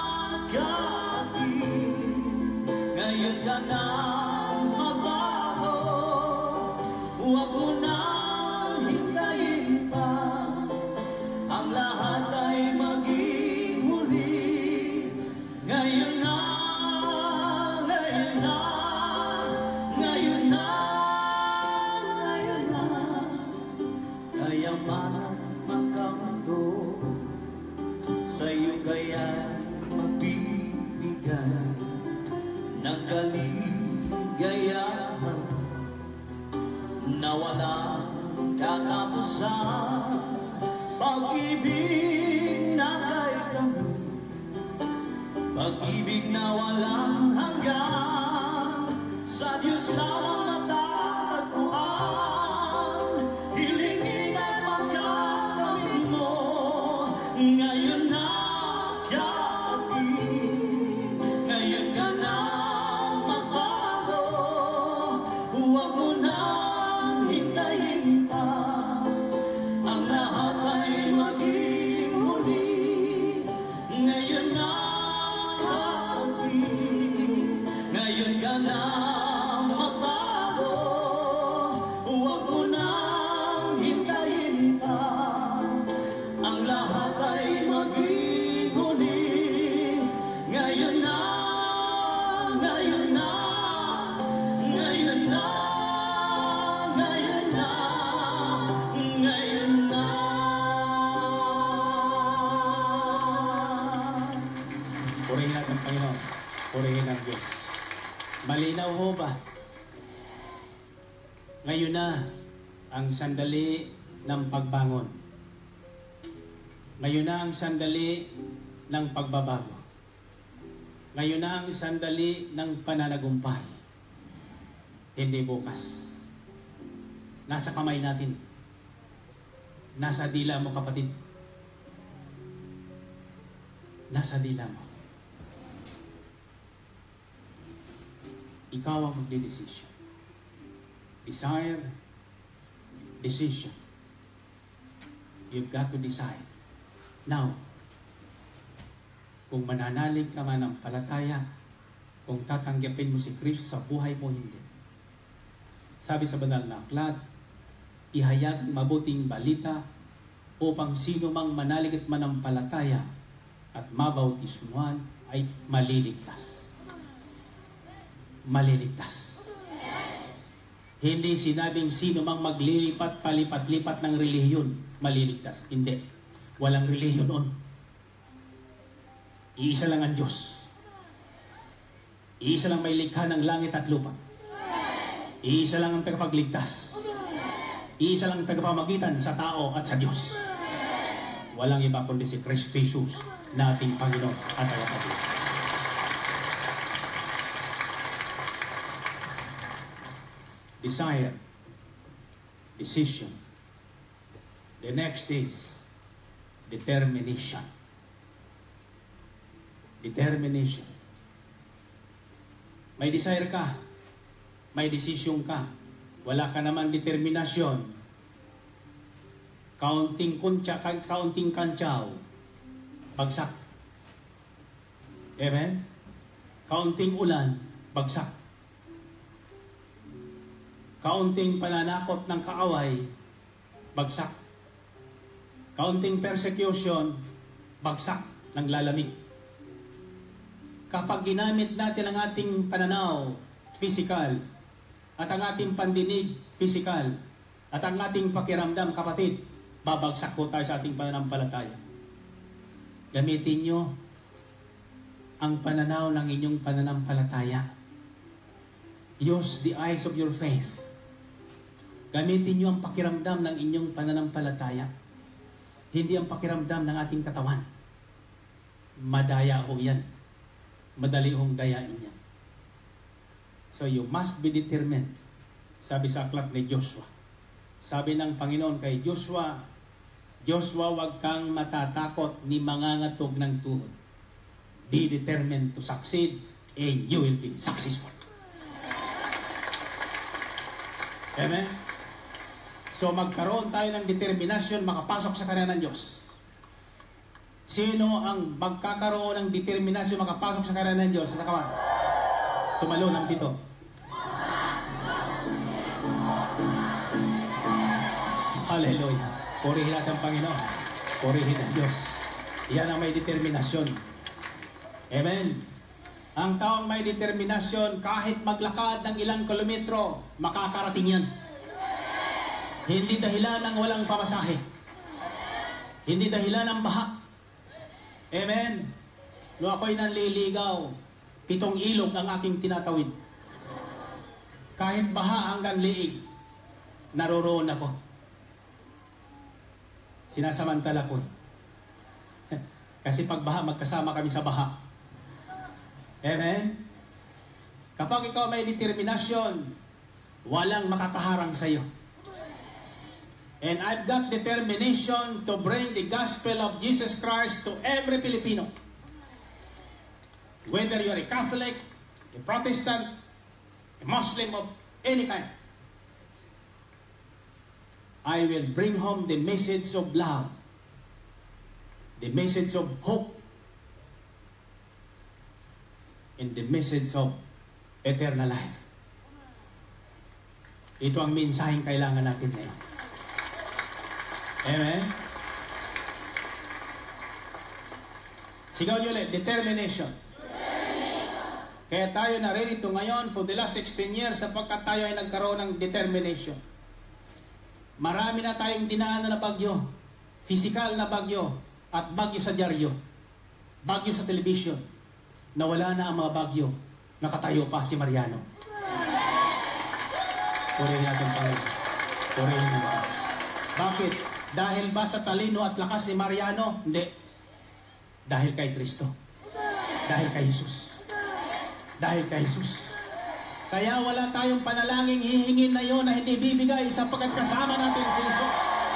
kapatid, ngayon ka na magbago. Huwag mo na hintayin pa, ang lahat ay maging huli. Ngayon na, ngayon na, ngayon na, ngayon na. Kaya man makamundo, sa'yo kaya'y magbibigay ng kaligayahan na walang katapusan. Pag-ibig na kay kami, pag-ibig na walang hanggan, sa Diyos lamang matatagpuan. Hilingin at magkakamit mo, ngayon na kapatid, ngayon ka na magbago. Huwag mo na hintayin pa, ang lahat ay maging muli. Ngayon na kapatid, ngayon ka na magbago. Huwag mo na hintayin pa, ang lahat ay maging muli. Ngayon na, ngayon na, ngayon na, ngayon na, ngayon na. Purihin natin ang Panginoon. Purihin ang Diyos. Malinaw ho ba? Ngayon na ang sandali ng pagbangon. Ngayon na ang sandali ng pagbabago. Ngayon na ang sandali ng pananagumpay. Hindi bukas. Nasa kamay natin. Nasa dila mo, kapatid. Nasa dila mo. Ikaw ang magdidesisyon. Desire, decision. You've got to decide. Now, kung mananalig ka man ng palataya, kung tatanggapin mo si Kristo sa buhay mo, hindi. Sabi sa banal na aklat, ihayag mabuting balita upang sino mang manalig at manampalataya at mabautismuhan ay maliligtas. Maliligtas. Hindi sinabing sino mang maglilipat, palipat-lipat ng relihiyon, maliligtas. Hindi. Walang relihiyon noon. Iisa lang ang Diyos. Iisa lang may likha ng langit at lupa. Iisa lang ang tagapagligtas. Iisa lang ang tagapamagitan sa tao at sa Diyos. Walang iba kundi si Kristo Jesus na ating Panginoon at tagapagligtas. Desire, decision. The next is determination. Determination. May desire ka, may decision ka, wala ka naman determinasyon. Kaunting kuntya, kaunting kantsaw, bagsak. Amen? Kaunting ulan, bagsak. Kaunting pananakot ng kaaway, bagsak. Kaunting persecution, bagsak ng lalamig. Kapag ginamit natin ang ating pananaw, physical, at ang ating pandinig, physical, at ang ating pakiramdam, kapatid, babagsak po tayo sa ating pananampalataya. Gamitin nyo ang pananaw ng inyong pananampalataya. Use the eyes of your faith. Gamitin nyo ang pakiramdam ng inyong pananampalataya. Hindi ang pakiramdam ng ating katawan. Madaya ho yan. Madali hong dayain yan. So you must be determined. Sabi sa aklat ni Joshua. Sabi ng Panginoon kay Joshua, Joshua, wag kang matatakot ni mangangatog ng tuhod. Be determined to succeed and you will be successful. Amen? So magkaroon tayo ng determinasyon makapasok sa kanila ng Diyos. Sino ang magkakaroon ng determinasyon makapasok sa kanila ng Diyos? Sa kawan. Tumalo ng pito. Hallelujah. Purihin natin ang Panginoon. Purihin ang Diyos. Yan ang may determinasyon. Amen. Ang taong may determinasyon, kahit maglakad ng ilang kilometro, makakarating yan. Hindi dahilan ng walang pamasahe. Hindi dahilan ng baha. Amen. Nung ako'y nanliligaw, pitong ilog ang aking tinatawid. Kahit baha hanggang liig, naroroon ako. Sinasamantala ko. Kasi pag baha, magkasama kami sa baha. Amen? Kapag ikaw may determinasyon, walang makakaharang sa iyo. And I've got determination to bring the gospel of Jesus Christ to every Filipino. Whether you're a Catholic, a Protestant, a Muslim of any kind. I will bring home the message of love, the message of hope, and the message of eternal life. Ito ang mensaheng kailangan natin ngayon. Amen? Sigaw nyo ulit, determination. Determination. Kaya tayo naririto ngayon for the last sixteen years sapagkat tayo ay nagkaroon ng determination. Marami na tayong dinaanan na bagyo, physical na bagyo, at bagyo sa dyaryo, bagyo sa television. Nawala na ang mga bagyo, nakatayo pa si Mariano. Purihin natin tayo. Purihin natin. Bakit? Dahil ba sa talino at lakas ni Mariano? Hindi. Dahil kay Kristo. Dahil kay Jesus. Dahil kay Jesus. Kaya wala tayong panalangin hihingin na yon na hindi bibigay sapagkat kasama natin si Jesus.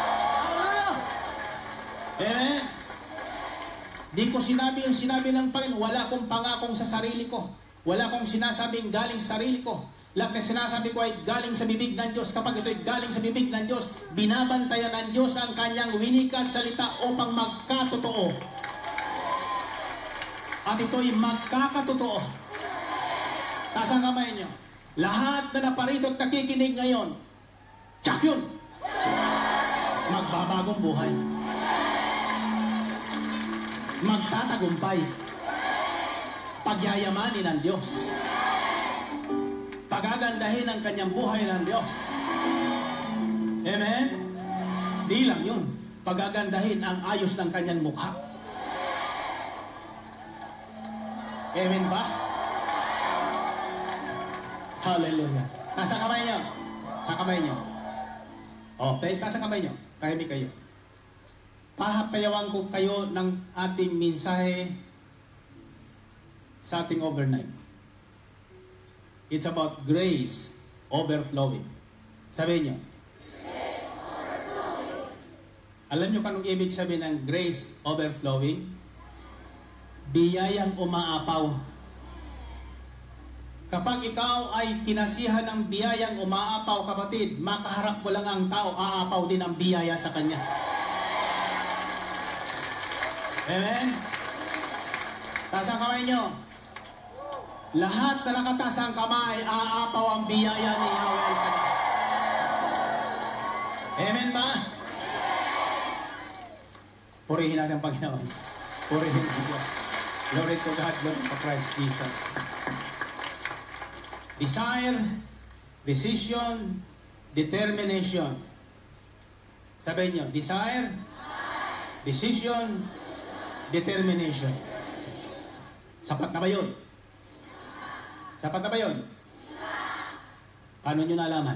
Amen. Di ko sinabi yung sinabi ng Panginoon, wala akong pangakong sa sarili ko. Wala akong sinasabing galing sa sarili ko. Lahat na sinasabi ko ay galing sa bibig ng Diyos. Kapag ito ay galing sa bibig ng Diyos, binabantayan ng Diyos ang kanyang winika at salita upang magkatotoo. At ito ay magkakatotoo. Taas ang kamay niyo. Lahat na naparito at nakikinig ngayon, tsak yun! Magbabagong buhay. Magtatagumpay. Pagyayamanin ng Diyos. Pagagandahin ang kanyang buhay ng Diyos. Amen? Di lang yun. Pagagandahin ang ayos ng kanyang mukha. Amen ba? Hallelujah. Nasa kamay niyo. Sa kamay niyo. Okay, nasa kamay niyo. Tahimik kayo. Pahapayawan ko kayo ng ating mensahe sa ating overnight. It's about grace overflowing. Sabihin niyo. Alam niyo kanong ibig sabihin ng grace overflowing? Biyayang umaapaw. Kapag ikaw ay kinasihan ng biyayang umaapaw, kapatid, makaharap mo lang ang tao, aapaw din ang biyaya sa kanya. Amen? Taas ang kamay niyo. Lahat na nakataas ang kamay, aapaw ang biyaya ni Yahweh sa kanya. Amen ba? Purihin natin ang Panginoon. Purihin ang Diyos. Glory to God, glory to Christ Jesus. Desire, decision, determination. Sabihin niyo, desire, decision, determination. Sapat na ba yun? Sapat na ba yun? Paano nyo nalaman?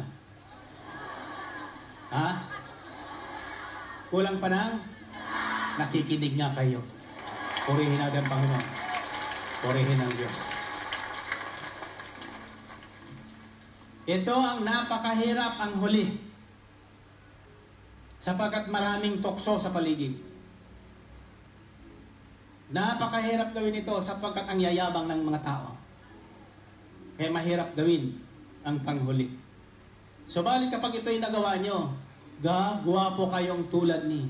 Ha? Kulang pa ng? Nakikinig nga kayo. Purihin natin ang Panginoon. Purihin ang Diyos. Ito ang napakahirap ang huli. Sapagkat maraming tukso sa paligid. Napakahirap gawin ito sapagkat ang yayabang ng mga tao. Kaya mahirap gawin ang panghuli. Subalit kapag ito'y nagawa nyo, gagawa po kayong tulad ni.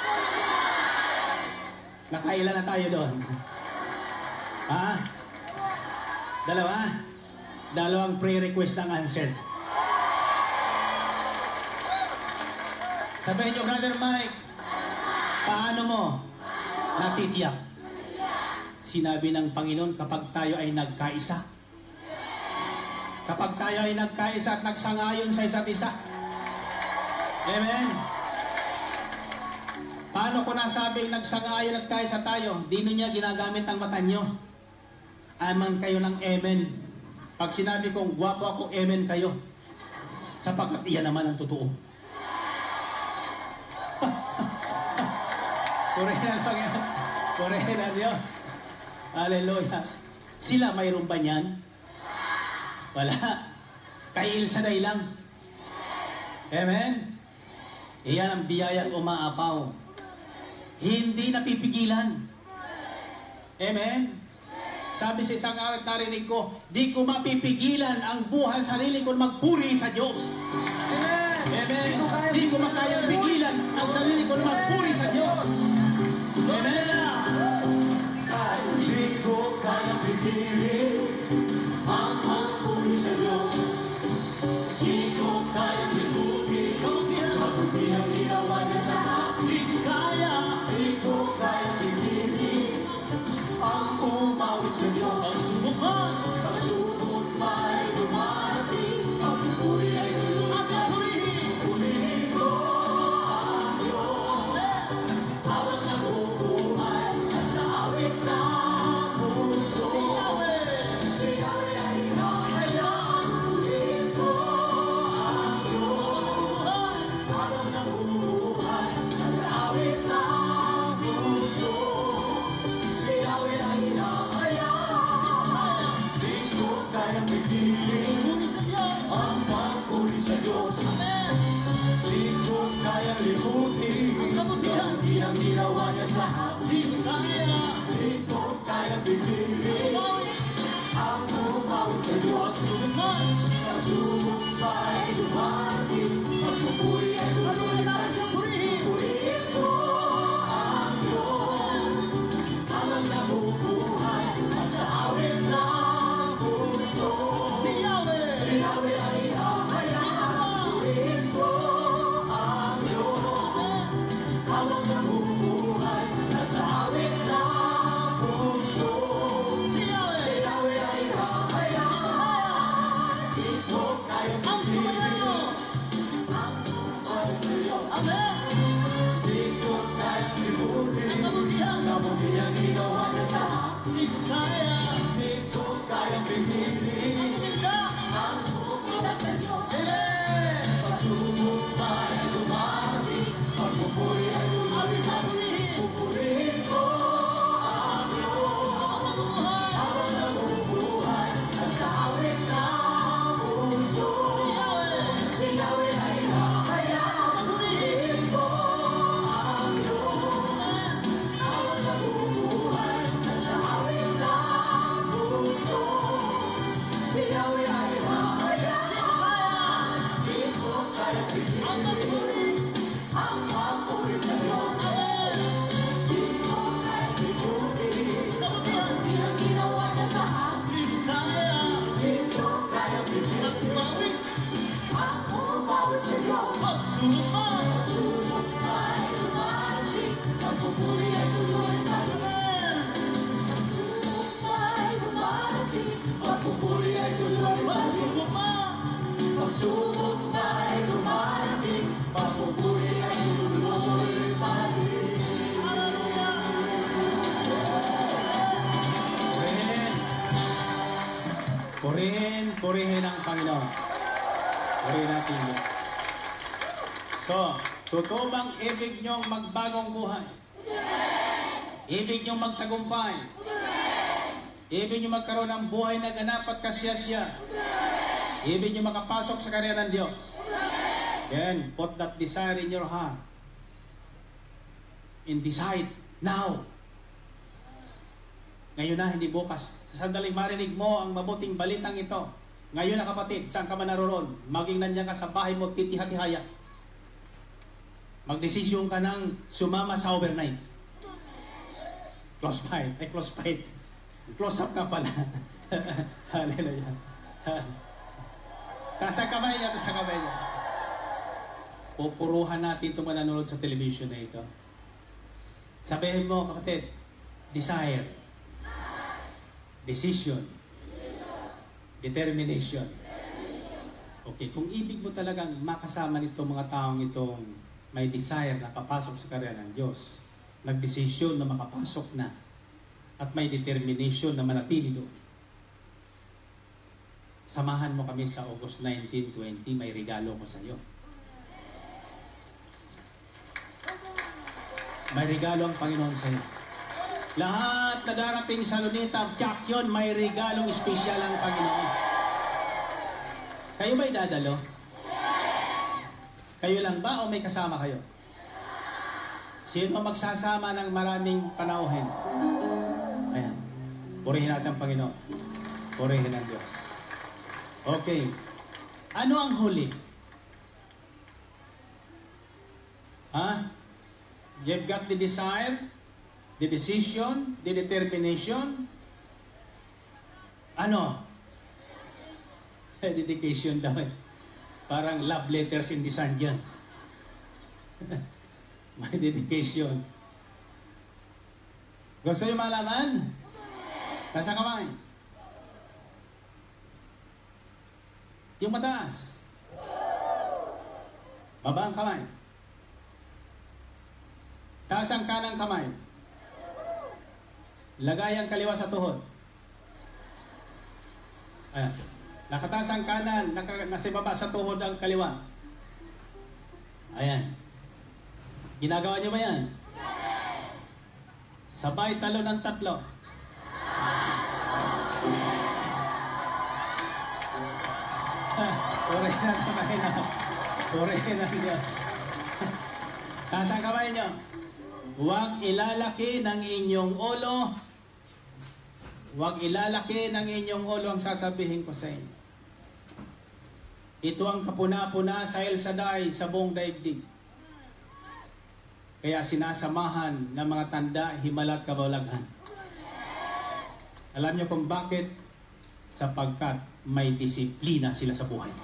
Nakailan na tayo doon? Ha? Dalawa? Dalawang pre-request ng answer. Sabihin nyo, Brother Mike, paano mo natitiyak? Sinabi ng Panginoon, kapag tayo ay nagkaisa. Kapag tayo ay nagkaisa at nagsangayon sa isa't isa. Amen? Paano ko nasabing nagsangayon at kaisa tayo? Di niya ginagamit ang mata nyo. Aman kayo ng amen. Pag sinabi kong gwapo ako, amen kayo. Sapagkat iyan naman ang totoo. Purihin ang Panginoon. Purihin ang Diyos. Hallelujah. Sila mayroon ba niyan? Wala. Kay Shaddai lang. Amen? Iyan ang biyayang umaapaw. Hindi napipigilan. Amen? Sabi sa isang awit narinig ko, di ko mapipigilan ang buhay sarili ko magpuri sa Diyos. Amen? Amen? Di ko makayang pigilan ang sarili ko magpuri sa Diyos. Amen? Di ko kayang pipili ang pagpuri sa Diyos. Di ko kayang pipili magpuri ang ginawa niya sa akin. Di kaya, di ko kayang pipili ang umawit sa Diyos. Pagsubok man, pagsubok may dumarating, pagpuri ay lulunod. Purihin ko ang Diyos, habang nabubuhay at sa awit na puso. Si Yahweh, si Yahweh ay hinahayaan. Purihin ko ang Diyos, habang nabubuhay at sa awit na puso. Si Yahweh ay hinahayaan. Di ko kayang pipiliin ang pagpuri sa Diyos. Di ko kayang limutin ang iyang ginawa niya sa akin. Di ko kayang pipiliin ang umawit sa Diyos. Pagsubok pa ay dumating, pagpupuri ay lululitan. Purihin ko ang Diyos, habang nabubuhay at sa awit ng puso. Si Yahweh, si Yahweh ay hinahayaan. Purihin ko ang Diyos, habang nabubuhay at sa awit ng puso. Si Yahweh, si Yahweh ay hinahayaan. Di ko Pagsubok mo. Pagsubok ay dumarating, pagpupuri ay tuloy patuloy. Pagsubok ay dumarating, pagpupuri ay tuloy Pagsubok mo. Pagsubok ay dumarating, pagpupuri ay tuloy patuloy. Purihin, purihin ang Panginoon. Purihin natin Diyos. So, totoo bang ibig niyong magbagong buhay? Ibig niyong magtagumpay? Ibig niyong magkaroon ng buhay na ganap at kasiyasya? Ibig niyong makapasok sa karera ng Diyos? Then, put that desire in your heart. And decide now. Ngayon na, hindi bukas. Sa sandaling marinig mo ang mabuting balitang ito. Ngayon na kapatid, saan ka man naroon, maging nandiyan ka sa bahay mo, titihati-haya. Magdesisyon ka ng sumama sa overnight. Close fight. Ay, close fight. Close up ka pala. Hallelujah. Tasa kamay niya, tasa kamay niya. Pupuruhan natin itong mananood sa television na ito. Sabihin mo, kapatid, desire. Decision. Determination. Okay, kung ibig mo talagang makasama nito mga taong itong may desire na kapasok sa karera ng Diyos, nagdesisyon na makapasok na, at may determination na manatili doon, samahan mo kami sa August nineteen twenty, may regalo ko sa iyo. May regalo ang Panginoon sa iyo. Lahat na darating sa Lunita, Jack yun, may regalong espesyal ang Panginoon. Kayo ba'y dadalo? Kayo lang ba o may kasama kayo? Sino magsasama ng maraming panauhin? Ayan. Purihin natin ang Panginoon. Purihin ang Diyos. Okay. Ano ang huli? Ha? You've got the desire, the decision, the determination. Ano? Dedication daw eh. Parang love letters in the sun dyan. May dedication. Gusto nyo malaman? Nasa kamay. Yung mataas. Baba ang kamay. Taas ang kanang kamay. Lagay ang kaliwa sa tuhod. Ayan. Nakataas ang kanan, naka, nasa baba sa tuhod ang kaliwa. Ayan. Ginagawa niyo ba yan? Sabay talo ng tatlo. Purihin ang kamay na. Purihin ang Diyos. Taas ang kamay niyo. Huwag ilalaki ng inyong ulo. Huwag ilalaki ng inyong ulo ang sasabihin ko sa inyo. Ito ang kapuna-puna sa El Shaddai sa buong daigdig. Kaya sinasamahan ng mga tanda, himala at kabalaghan. Alam niyo kung bakit? Sapagkat may disiplina sila sa buhay.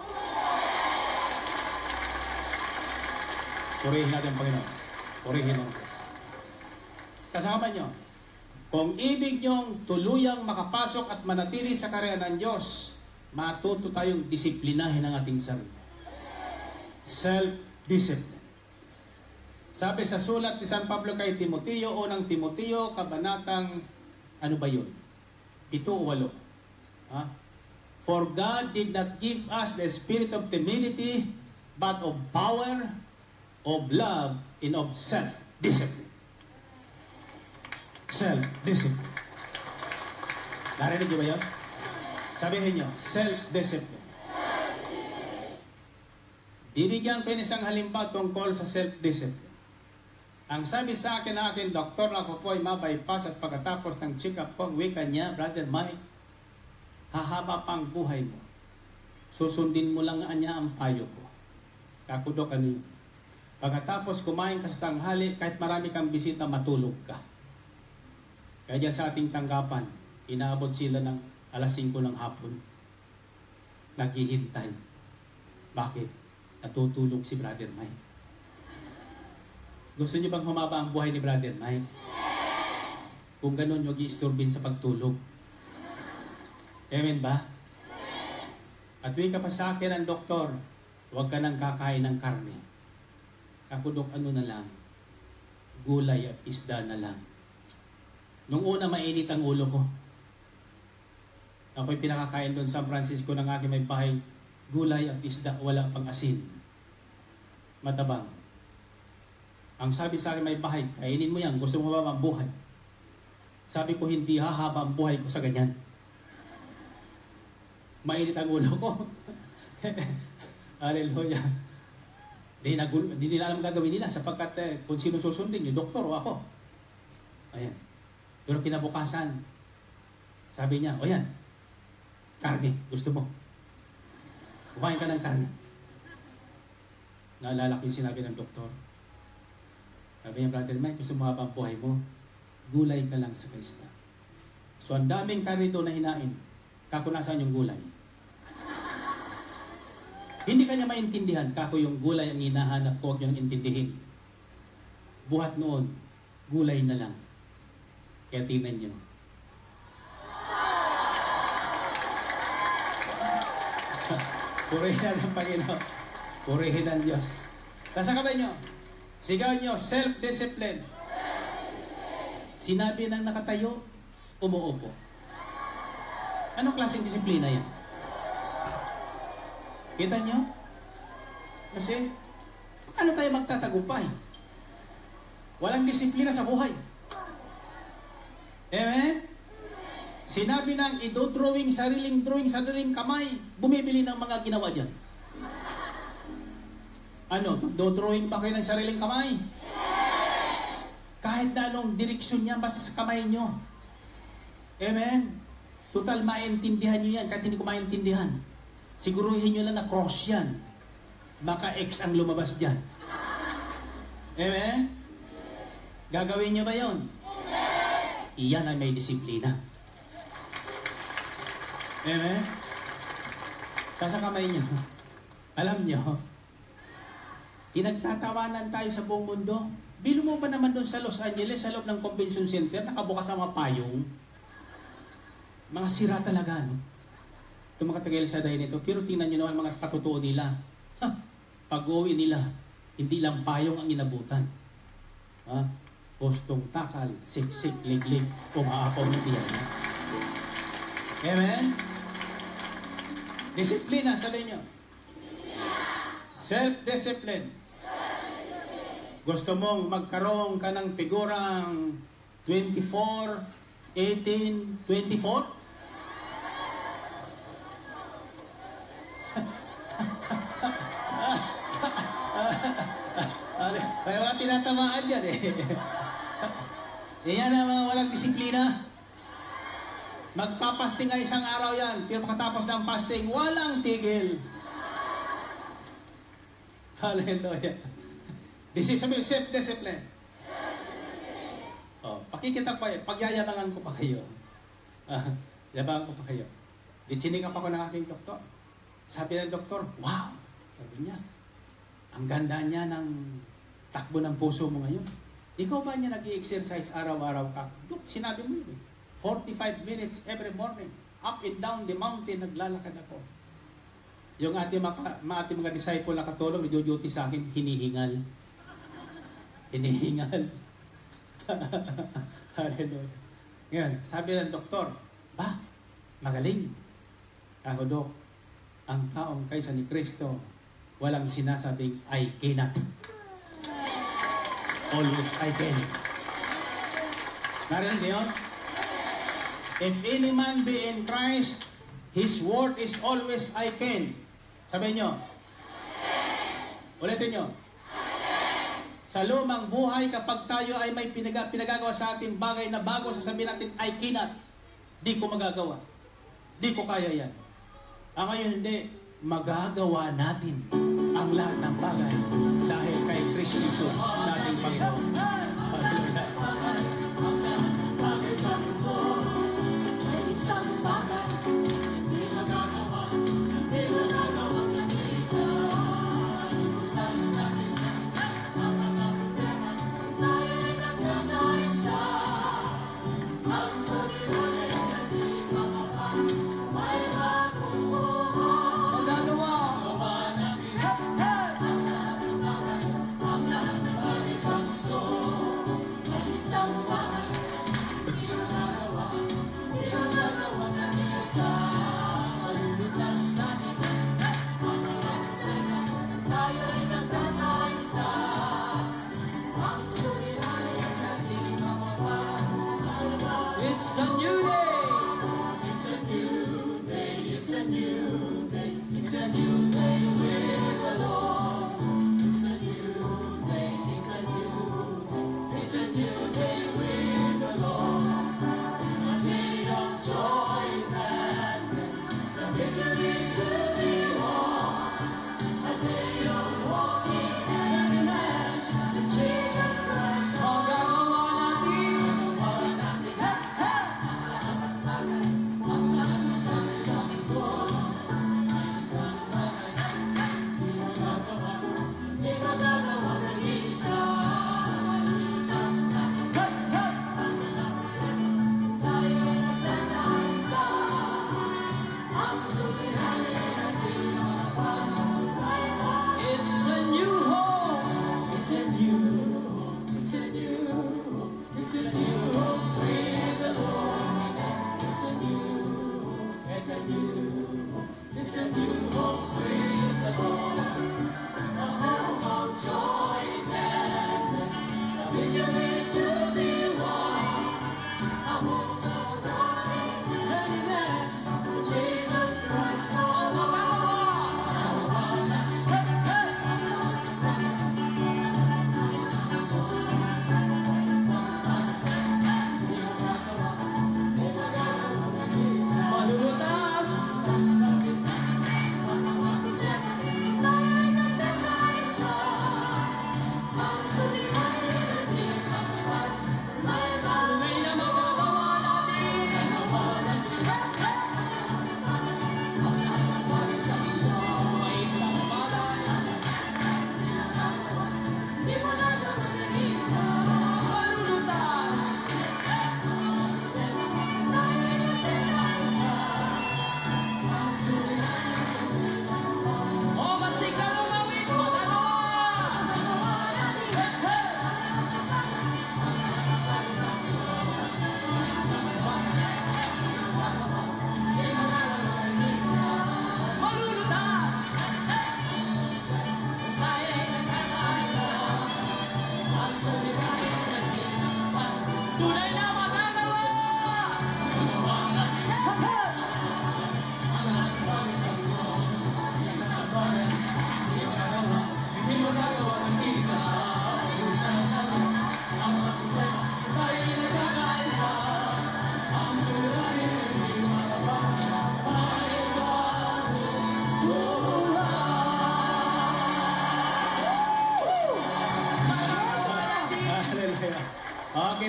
Purihin natin ang Panginoon. Purihin ang Diyos. Kasama nyo, kung ibig nyong tuluyang makapasok at manatili sa karera ng Diyos, matuto tayong disiplinahin ang ating sarili. Self-discipline. Sabi sa sulat ni San Pablo kay Timoteo, unang Timoteo, kabanatang, ano ba yun? Ito o walo. Ha? For God did not give us the spirit of timidity, but of power, of love, and of self-discipline. Self-discipline. Narinig niyo ba yun? Sabihin niyo, self-discipline. Bibigyan ko yun isang halimbawa tungkol sa self-discipline. Ang sabi sa akin na akin, doktor na ako po ay ma-bypass at pagkatapos ng check-up ko, wika niya, Brother Mike, hahaba pang buhay mo. Susundin mo lang niya ang payo ko. Kakudo kanino. Pagkatapos kumain ka sa tanghali, kahit marami kang bisita, matulog ka. Kaya dyan sa ating tanggapan, inaabot sila ng alas singko ng hapon. Naghihintay. Bakit? Natutulog si Brother Mike. Gusto niyo bang humaba ang buhay ni Brother Mike? Kung ganun, huwag i-isturbin sa pagtulog. Amen ba? At tuwing ka pa sa akin ang doktor, huwag ka nang kakain ng karne. Ako, Dok, ano na lang? Gulay at isda na lang. Nung una, mainit ang ulo ko. Ako'y pinakakain doon sa San Francisco ng aking may bahay. Gulay at isda, wala pang asin. Matabang. Ang sabi sa akin may bahay, kainin mo yan, gusto mo ba ang buhay? Sabi ko, hindi, hahaba ang buhay ko sa ganyan. Mainit ang ulo ko. Hallelujah. Di, nagul- di nila alam gagawin nila sapagkat eh, kung sino susundin, yung doktor o ako. Ayan. Pero kinabukasan, sabi niya, o yan, karne, gusto mo. Kumain ka ng karne. Naalala ko yung sinabi ng doktor. Sabi niya, Brother Mike, gusto mo habang buhay mo, gulay ka lang sa Krista. So, ang daming karne doon na hinain. Kako nasaan yung gulay? Hindi kanya maintindihan. Kako yung gulay ang hinahanap ko, huwag niyang intindihin. Buhat noon, gulay na lang. Kaya tingnan niyo. Purihin ang Panginoon. Purihin ang Diyos. Nasa kamay niyo. Sigaw niyo, self-discipline. Sinabi ng nakatayo, umuupo. Anong klaseng disiplina yan? Kita niyo? Kasi, ano tayo magtatagumpay? Walang disiplina sa buhay. Amen? Sinabi ng ido-drawing, sariling drawing, sariling kamay, bumibili ng mga ginawa dyan. Ano? Do-drawing ba kayo ng sariling kamay? Kahit na anong direksyon niya, basta sa kamay nyo. Amen? Total, maintindihan nyo yan, kahit hindi ko maintindihan. Siguruhin nyo lang na cross yan. Baka X ang lumabas dyan. Amen? Gagawin nyo ba yun? Iyan ay may disiplina. Amen? Kasa kamay nyo. Alam nyo, pinagtatawanan tayo sa buong mundo. Bilo mo pa naman doon sa Los Angeles, sa loob ng convention center, nakabukas ang mga payong. Mga sira talaga, no? Ito mga taga-Shaddai nito. Pero tingnan nyo naman mga katutuo nila. Ha? Pag-uwi nila, hindi lang payong ang inabutan. Ha? Postong takal, siksik, liglig, umaapaw ng tiyan. Amen? Disiplina, sabi nyo. Self-discipline. Gusto mong magkaroon ka ng figurang twenty-four, eighteen, twenty-four? Kaya mga tinatamaan yan eh. Yan ang mga walang disiplina. Magpapasting nga isang araw yan, pero pagkatapos ng fasting, walang tigil. Hallelujah. Sabi yung self-discipline. Oh, pakikita pa, pagyayabangan ko pa kayo. Ah, yabangan ko pa kayo. Dichiningan pa ko ng aking doktor. Sabi ng doktor, wow! Sabi niya, ang ganda niya ng takbo ng puso mo ngayon. Ikaw ba niya nag-i-exercise araw-araw ka? Dok, sinabi mo yun. forty-five minutes every morning. Up and down the mountain, naglalakad ako. Yung ating mga, ating mga disciple na katulong, nag-duty sa akin, hinihingal. Hinihingal. Hallelujah. Ngayon, sabi ng doktor, ba, magaling. Ako, Dok, ang taong kaysa ni Kristo, walang sinasabing, I cannot. Always I can. Narinig niyo? If any man be in Christ, his word is always I can. Sabi niyo? Ulitin niyo. Sa lumang buhay, kapag tayo ay may pinag- pinagagawa sa ating bagay na bago, sasabihin natin, I cannot. Di ko magagawa. Di ko kaya yan. Ang ngayon hindi, magagawa natin ang lahat ng bagay dahil kay Kristo Jesus, nating Panginoon.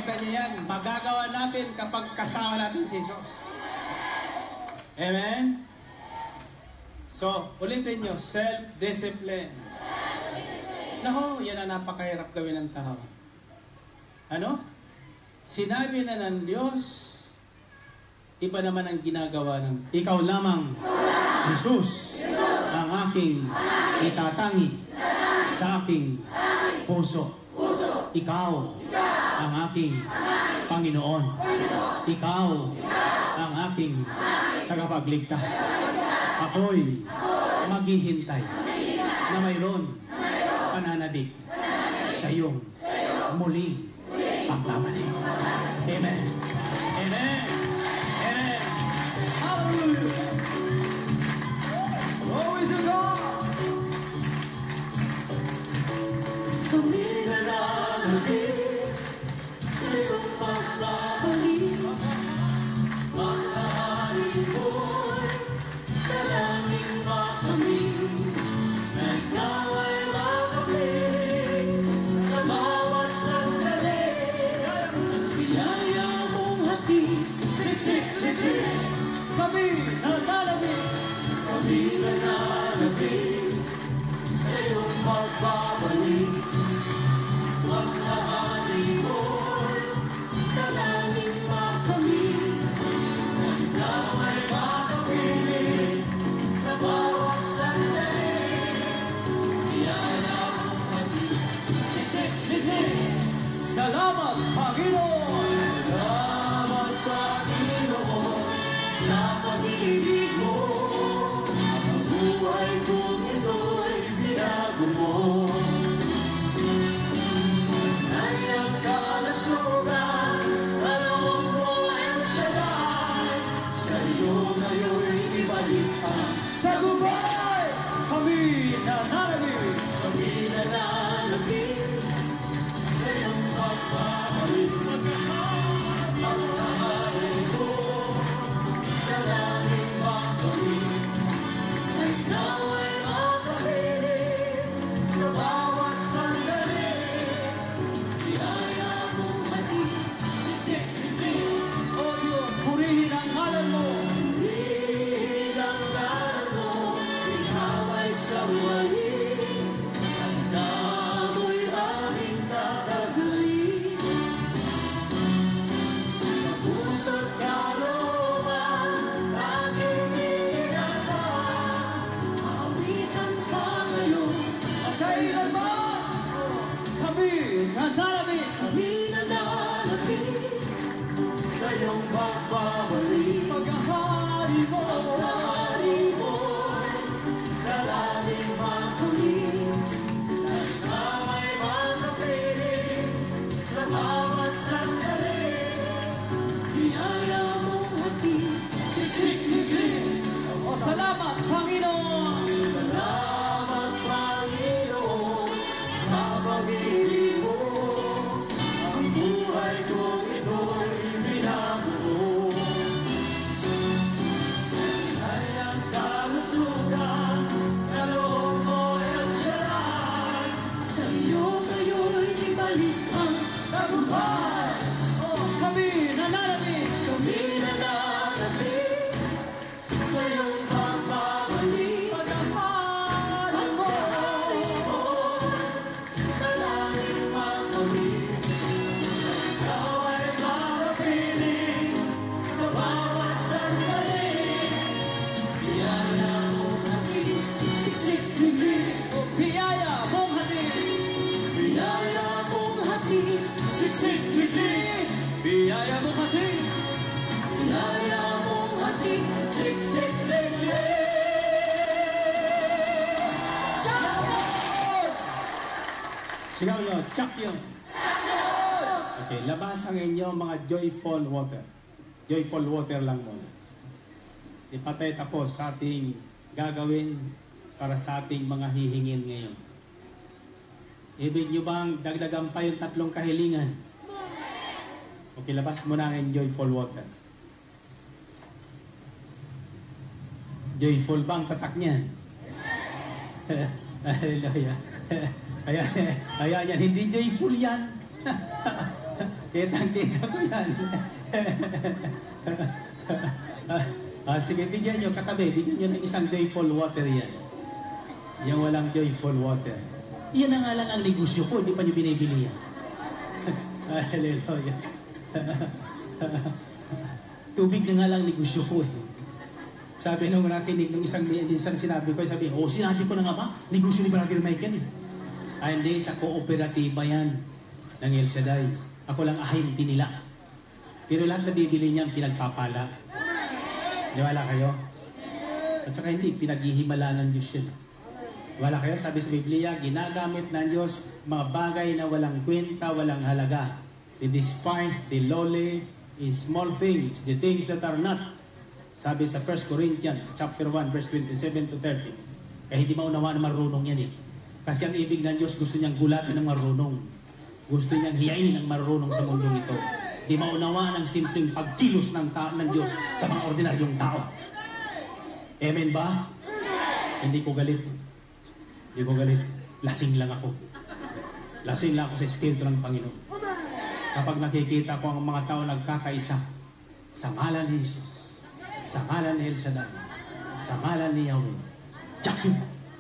Makita niyo yan. Magagawa natin kapag kasama natin si Jesus. Amen? So, ulitin nyo, self-discipline. Naho, yan ang napakahirap gawin ng tao. Ano? Sinabi na ng Diyos, iba naman ang ginagawa ng ikaw lamang, Jesus, ang aking itatangi sa aking puso. Ikaw ang aking Panginoon. Ikaw ang aking tagapagligtas. Ako'y maghihintay na mayroon pananabik sa iyong muling pagbabalik. Amen. Amen. Amen. Hallelujah. Glory to God. Kami na lalapit sa iyong pagbabalik. Maghahari mo'y dalangin ba kami na ikaw ay makapit sa bawat sandali. Biyaya mong hatid, siksik-liklik. Kami na lalapit, kami na lalapit sa iyong pagbabalik. Maghahari mo'y dalangin ba kami na ikaw ay makapit sa bawat sandali. Biyaya mong hatid, siksik-liklik. Salamat, Panginoon! Salamat, Panginoon, sa pag-ibig mo. Ang buhay kong ito'y binago mo. Naiyak ka na sugat, tanong mo ang Shaddai. Sa iyo ngayon'y ibalik ang tagumpay. Kami nananabik, kami nananabik sa iyong pagbabalik. Maghahari mo, dalangin ba kami na ikaw ay makapiling sa bawat sandali. Biyaya mong hatid, siksik-liklik. O Diyos, purihin ang ngalan mo. Purihin ang ngalan mo, ikaw ay sawayin. Ang damo'y aming tataglayin. Sa puso't kalooban, aking iingatan. Maawitan ka ngayon at kailanman. Kami nananabik, kami nananabik sa iyong pagbabalik. Paghahari mo, paghahari mo, dalangin ba kami na ikaw ay makapiling sa bawat sandali. Biyaya mong hatid, siksik-liklik. O salamat, Panginoon! Salamat, Panginoon, sa pag-ibig mo. Ang buhay kong ito'y binago mo. Naiyak ka na sugat, kaloob mo'y ang Shaddai. Sa iyo ngayo'y ibalik ang tagumpay. Oh, kami nananabik, kami nananabik sa iyong pagbabalik. Paghahari mo, dalangin ba kami na ikaw ay makapiling sa bawat sandali. Biyaya mong hatid, siksik-liklik. Biyaya mong hatid, biyaya mong hatid, siksik-liklik. Biyaya mong hatid, biyaya mong hatid, siksik-liklik. Champion! Sigaw nyo, champion! Okay, labas ang inyong mga joyful water. Joyful water lang muna. Ipatay tapos sa ating gagawin para sa ating mga hihingin ngayon. Ibig nyo bang dagdagan pa yung tatlong kahilingan? Okay, labas mo na ang joyful water. Joyful bang tatak niyan? Hallelujah. Ayan, ayan yan. Hindi joyful yan. Kitang-kita ko yan. ah, sige, bigyan nyo, katabi, bigyan nyo ng isang joyful water yan. Yung walang joyful water. Iyan na nga lang ang negosyo ko, hindi pa nyo binibili yan. Hallelujah. Tubig na nga lang negosyo ko eh. Sabi nung nakinig nung isang minsan sinabi ko, sabi, oh, sinabi ko na nga ba, negosyo ni Brother Michael eh. Ay, hindi, sa kooperatiba yan ng El Shaddai. Ako lang ahente nila. Pero lahat na bibili niya, pinagpapala. Niwala kayo? At saka hindi, pinaghihimala ng Diyos yun. Wala kayo? Sabi sa Biblia, ginagamit ng Diyos mga bagay na walang kwenta, walang halaga. The despised, the lowly, the small things, the things that are not. Sabi sa First Corinthians chapter one, verse twenty-seven to thirty. Kaya hindi maunawa na marunong yan eh. Kasi ang ibig ng Diyos, gusto niyang gulatin ng marunong. Gusto niyang hiyain ng marunong sa mundo ito. Di maunawa ng simpleng pagkilos ng, ta- ng Diyos sa mga ordinaryong tao. Amen ba? Hindi ko galit. Hindi ko galit. Lasing lang ako. Lasing lang ako sa Espiritu ng Panginoon. Kapag nakikita ko ang mga tao nagkakaisa sa ngalan ni Jesus, sa ngalan ni El Shaddai, sa ngalan ni Yahweh, Jakim,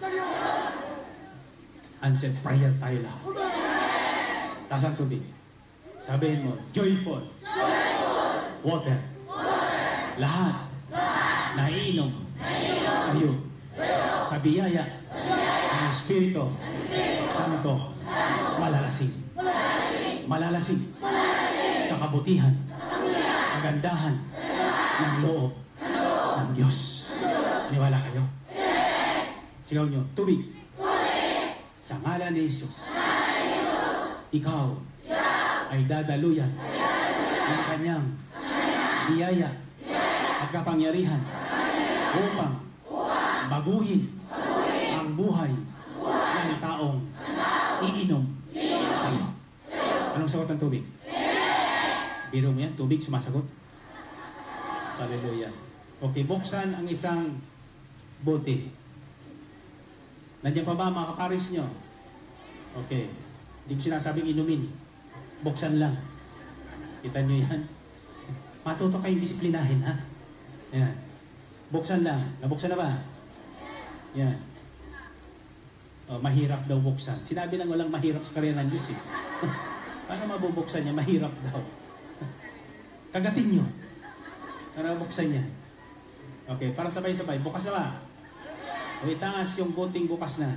answer prayer tayo lang. Taas ang tubig. Sabihin mo, joyful, joyful. Water. Water. Lahat. Lahat. Naiinom. Naiinom. Sa iyo. Sa biyaya. Ng Espiritu. Santo. Malalasing. Malalasing. Malalasing. Malalasing. Sa kabutihan. Kagandahan. Ng loob. Ng Diyos. Niwala kayo? Sigaw nyo, tubig. Sa ngalan ni Jesus. Ikaw ay dadaluyan ng kanyang biyaya at kapangyarihan upang baguhin ang buhay ng taong iinom sa iyo. Anong sagot ng tubig? Biro mo yan, tubig sumasagot. Hallelujah. Okay, buksan ang isang bote. Nandiyan pa ba mga kaparis nyo? Okay. Hindi ko sinasabing inumin. Buksan lang. Kita nyo yan? Matuto kayong disiplinahin, ha? Yan. Buksan lang. Nabuksan na ba? Yan. O, mahirap daw buksan. Sinabi lang walang mahirap sa karya ng Diyos, eh. Paano mabubuksan niya? Mahirap daw. Kagatin nyo. Para buksan niya. Okay, para sabay-sabay. Bukas na ba? O itaas yung buting bukas na.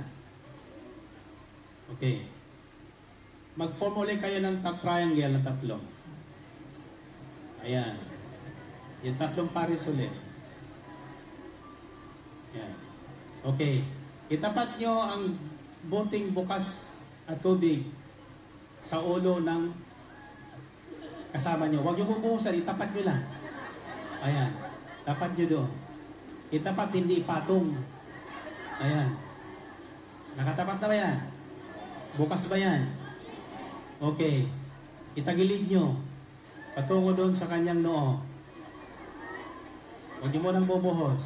Okay. Mag-form ulit kayo ng top triangle na tatlo. Ayan. Yung tatlong pares ulit. Ayan. Okay. Itapat nyo ang buting bukas at tubig sa ulo ng kasama nyo. Huwag nyo bubuhusan, itapat nyo lang. Ayan. Tapat nyo doon. Itapat, hindi ipatong. Ayan. Nakatapat na ba yan? Bukas ba yan? Okay. Itagilid nyo. Patungo doon sa kanyang noo. Huwag nyo mo nang bubuhos.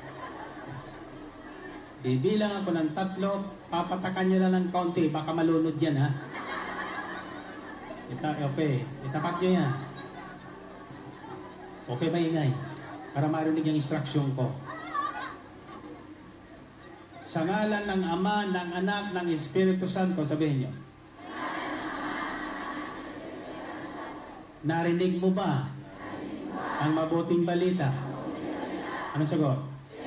Bibilang ako ng tatlo. Papatakan nyo lang ng kaunti. Baka malunod yan, ha? Ita okay. Itapat nyo yan. Okay, maingay. Para marinig yung instruction ko. Sa ngalan ng Ama, ng Anak, ng Espiritu Santo, sabihin nyo. Narinig mo ba ang mabuting balita? Anong sagot?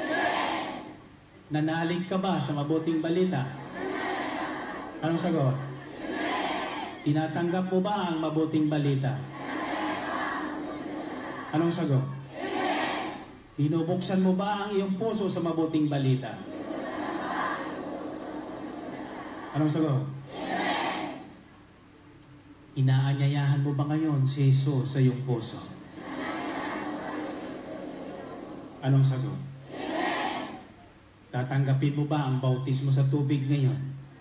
Nanalig ka ba sa mabuting balita? Anong sagot? Tinatanggap mo ba ang mabuting balita? Anong sagot? Binubuksan mo ba ang iyong puso sa mabuting balita? Anong sagot? Inaanyayahan mo ba ngayon si Jesus sa iyong puso? Anong sagot? Tatanggapin mo ba ang bautismo sa tubig ngayon?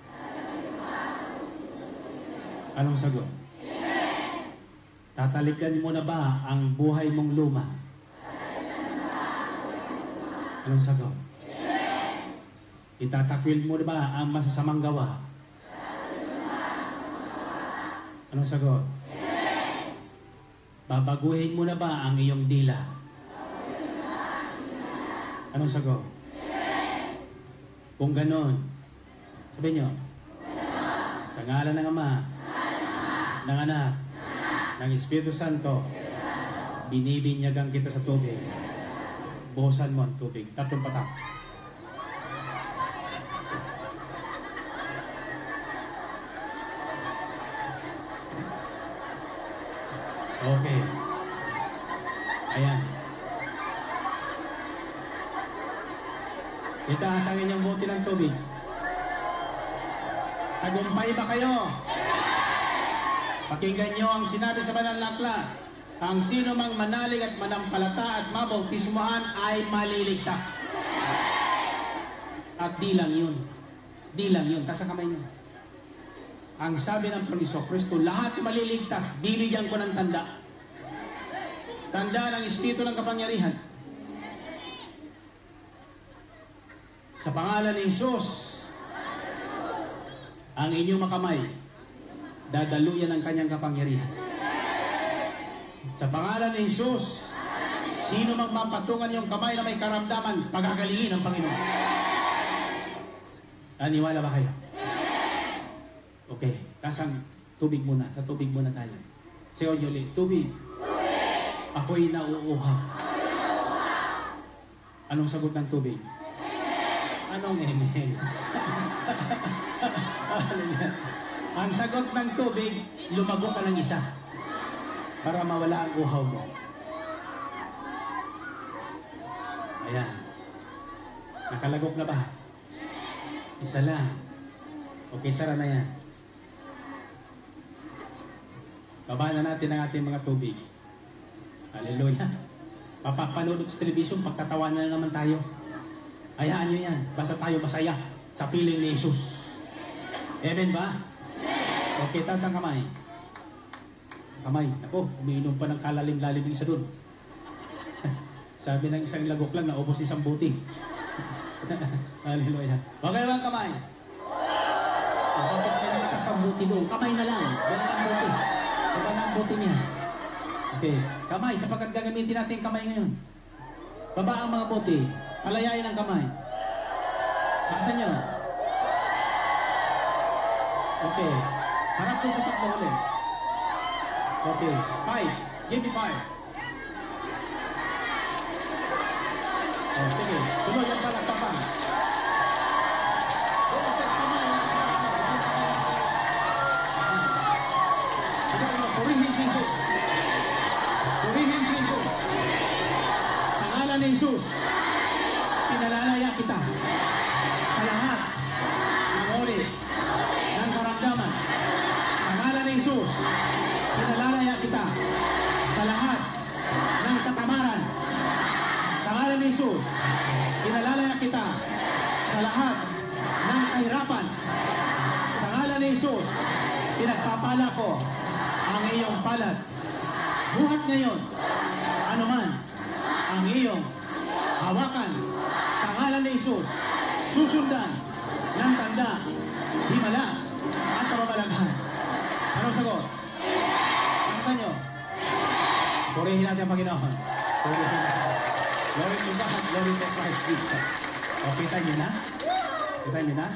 Anong sagot? Tatalikan mo na ba ang buhay mong luma? Anong sagot? Itatakwil mo na ba ang masasamang gawa? Anong sagot? Babaguhin mo na ba ang iyong dila? Anong sagot? Kung ganon, sabihin nyo, sa ngalan ng Ama, ng Anak, ng Espiritu Santo, binibinyagan kita sa tubig. Buhusan mo ang tubig. Tatlong patak. Okay. Ayan. Itaas ang inyong buti ng tubig. Tagumpay ba kayo? Pakinggan nyo ang sinabi sa banal na aklat. Ang sino mang manalig at manampalata at mabautismuhan ay maliligtas. At di lang yun. Di lang yun. Taas ang kamay nyo. Ang sabi ng Panginoon Kristo, lahat maliligtas, bibigyan ko ng tanda. Tanda ng Espiritu ng kapangyarihan. Sa pangalan ni Jesus, ang inyong makamay, dadaluyan ng kanyang kapangyarihan. Sa pangalan ni Jesus, sino mang mapatungan yung kamay na may karamdaman, pagagalingin ng Panginoon. Naniwala ba kayo? Okay, kasang tubig muna. Sa tubig muna tayo. Sigaw nyo ulit, tubig. Ako'y nauuha. Anong sagot ng tubig? Anong amen? Ang sagot ng tubig, lumago ka ng isa para mawala ang uhaw mo. Ayan. Nakalagok na ba? Isa lang. Okay, sara na yan. Babaan na natin ang ating mga tubig. Hallelujah. Papapanood sa television, pagtatawanan na naman tayo. Hayaan nyo yan. Basta tayo masaya sa piling ni Jesus. Amen ba? Okay, taas ang kamay. Kamay. Ako, umiinom pa ng kalalim-lalim isa dun. Sabi ng isang lagok lang, naubos isang buti. Hallelujah. Okay ba ang kamay? Bakit may nakatas ang buti doon? Kamay na lang. Wala ang buti. Wala ang buti niya. Okay. Kamay, sapagkat gagamitin natin kamay ngayon. Baba ang mga buti. Palayain ang kamay. Bakasan nyo. Okay. Harap po sa tatlo ulit. Okay. Five. Give me five. Oh, sige. Sunod ang palakpakan. Purihin si Jesus. Purihin si Jesus. Sa ngalan ni Jesus, pinalalaya kita sa lahat ng uri ng karamdaman. Sa ngalan ni Jesus, pinalalaya kita sa lahat ng katamaran. Sa ngalan ni Jesus, pinalalaya kita sa lahat ng kahirapan. Sa ngalan ni Jesus, pinagpapala ko ang iyong palad. Buhat ngayon, anuman ang iyong hawakan sa ngalan ni Jesus, susundan ng tanda, himala at kababalaghan. Anong sagot? Pakasan nyo. Purihin natin ang Panginoon. Purihin natin. Glory to God, glory to Christ Jesus. O, kita nyo na? Kita nyo na?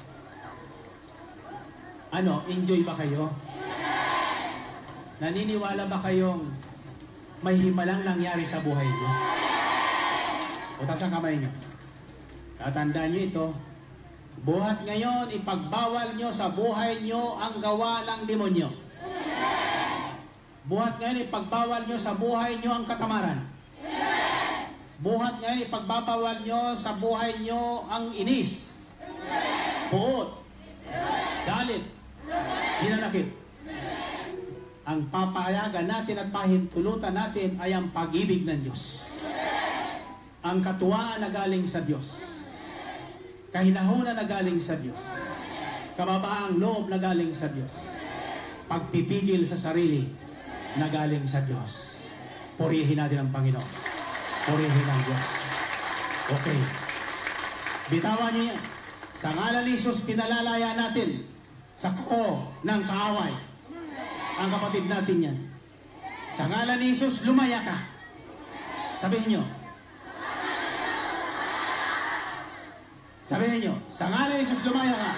Ano, enjoy ba kayo? Naniniwala ba kayong may himalang nangyari sa buhay niyo? Utas ang kamay niyo. Tatandaan niyo ito. Buhat ngayon, ipagbawal niyo sa buhay niyo ang gawa ng demonyo. Buhat ngayon, ipagbawal niyo sa buhay niyo ang katamaran. Buhat ngayon, ipagbabawal niyo sa buhay niyo ang inis, puot, galit, hinanakit. Ang papayagan natin at pahintulutan natin ay ang pag-ibig ng Diyos. Ang katuwaan na galing sa Diyos. Kahinahunan na galing sa Diyos. Kababaang loob na galing sa Diyos. Pagpipigil sa sarili na galing sa Diyos. Purihin natin ang Panginoon. Purihin ang Diyos. Okay. Bitawan niyo yan. Sa ngalan ni Jesus, pinalalaya natin sa kuko ng kaaway ang kapatid natin yan. Sa ngalan ni Jesus, lumaya ka. Sabihin nyo. Sabihin nyo, sa ngalan ni Jesus, lumaya ka.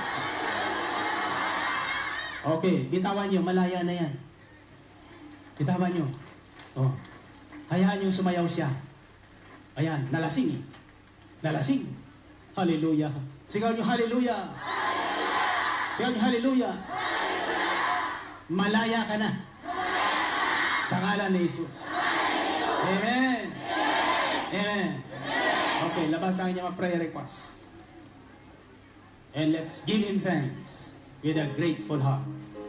Okay, bitawan nyo, malaya na yan. Bitawan nyo. Oh. Hayaan nyo sumayaw siya. Ayan, nalasing eh. Nalasing. Hallelujah. Sigaw nyo, hallelujah. Sigaw nyo, hallelujah. Malaya ka na. Sa ngalan ni Jesus. Amen. Amen. Okay, labas ang inyong prayer request. And let's give Him thanks with a grateful heart.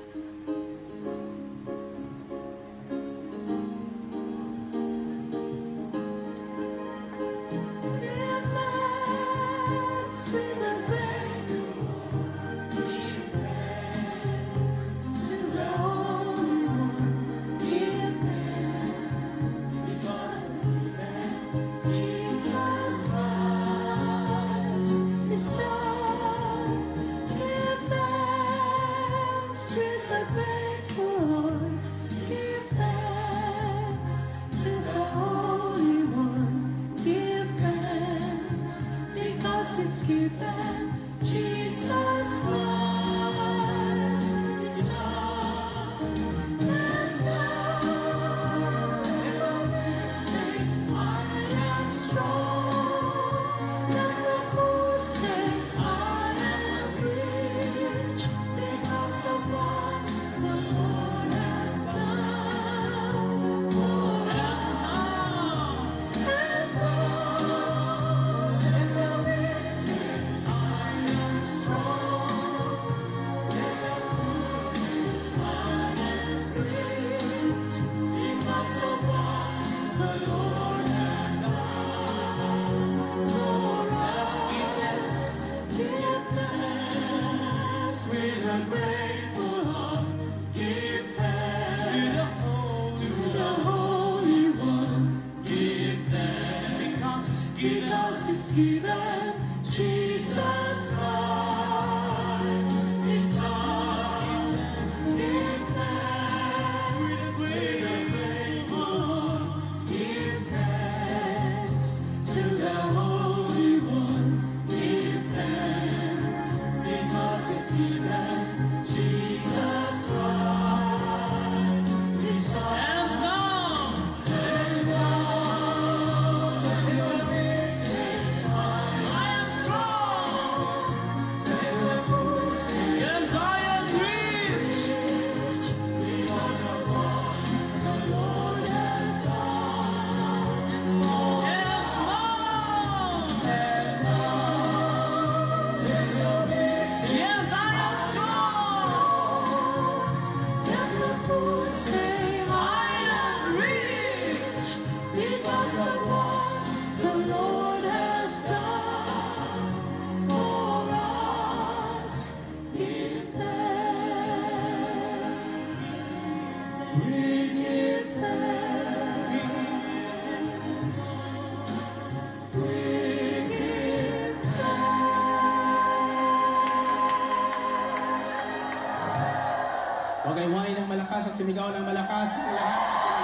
Wagaywain ng malakas at sumigaw ng malakas sa lahat.